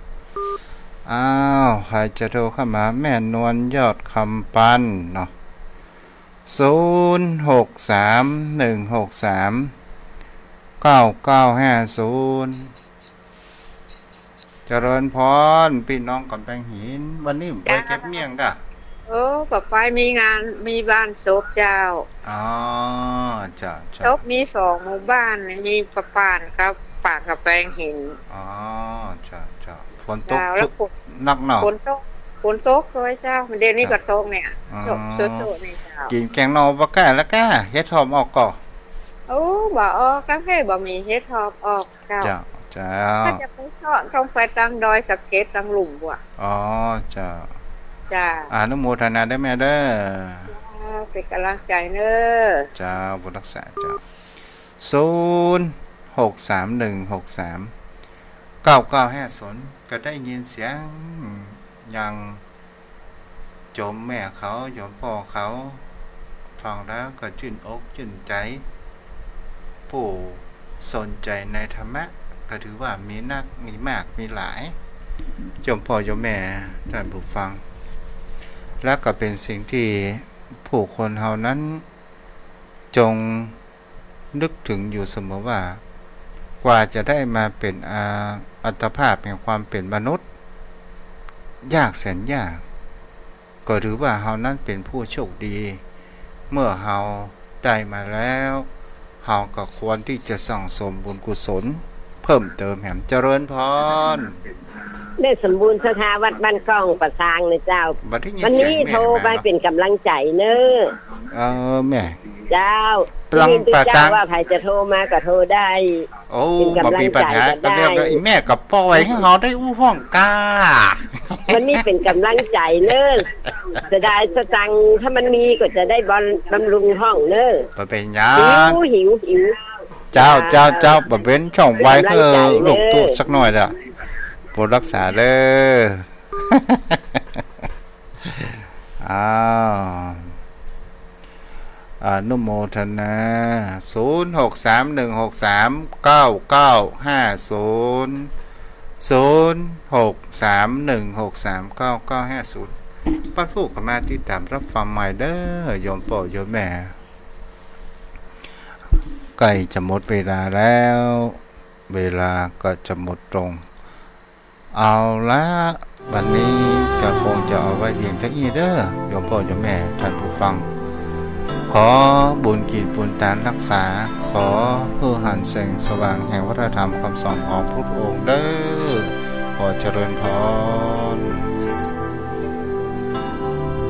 ใครจะโทรเข้ามาแม่นวลยอดคำปันเนาะ0631639950เจริญพรพี่น้องกำแพงหินวันนี้ไปเก็บเมี่ยงกะแบบไปมีงานมีบ้านศพเจ้าจ้าศพมี2หมู่บ้านมีประปานครับปากกำแพงหินจ้าฝนตกนักหนาฝนตกเลยเจ้าเดี๋ยวนี้ก็ตกเนี่ยโซนี่เจ้ากินแกงนอบ่กะแล้วกะเฮ็ดหอมออกก่อบ่ออกกาแฟบ่มีเฮ็ดหอมออกเจ้าถ้าจะไปทอดต้องไปตั้งดอยสะเก็ดตั้งหลุมว่ะจ้าอนุโมทนาได้แม่เด้อเป็นกำลังใจเด้อจ้าบุญรักษาจ้า0631639950ก็ได้ยินเสียงอย่างโยมแม่เขาโยมพ่อเขาฟังแล้วก็ชื่นอกชื่นใจผู้สนใจในธรรมะก็ถือว่ามีนักมีมากมีหลายโยมพ่อโยมแม่ท่านผู้ฟังและก็เป็นสิ่งที่ผู้คนเฮานั้นจงนึกถึงอยู่เสมอว่ากว่าจะได้มาเป็นอัตภาพแห่งความเป็นมนุษย์ยากแสนยากก็หรือว่าเฮานั้นเป็นผู้โชคดีเมื่อเฮาได้มาแล้วเฮาก็ควรที่จะสั่งสมบุญกุศลเพิ่มเติมแหมเจริญพรได้สมบูรณ์สถาวัดบ้านกล้องประสางนะเจ้าวันนี้โทรไปเป็นกำลังใจเนอะแม่เจ้าลังประสางว่าใครจะโทรมาก็โทรได้โอ้บ่มีปัญหาก็เรียกว่าอีแม่กับปล่อยให้เฮาได้อู้ห้องกาวันนี้เป็นกำลังใจเนอะจะได้สตังถ้ามันมีก็จะได้บำรุงห้องเนอะบ่เป็นหยังหิวเจ้าบ่เป็นช่องไว้ลูกตุ๊สักหน่อยล่ะโปรดรักษาเด้ออนุโมทนา0631639950 ปัดผู้เข้ามาติดตามรับฟังใหม่เด้อโยมพ่อโยมแม่ใกล้จะหมดเวลาแล้วเวลาก็จะหมดตรงเอาละวันนี้ก็คงจะเอาไว้เพียงเท่านี้เด้อโยมพ่อโยมแม่ท่านผู้ฟังขอบุญกิจบุญตานรักษาขอเพื่อหันแสงสว่างแห่งวัฒนธรรมคำสอนของพระองค์เด้อขอเจริญพร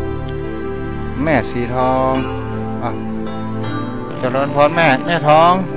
แม่สีทองเจริญพรแม่ทอง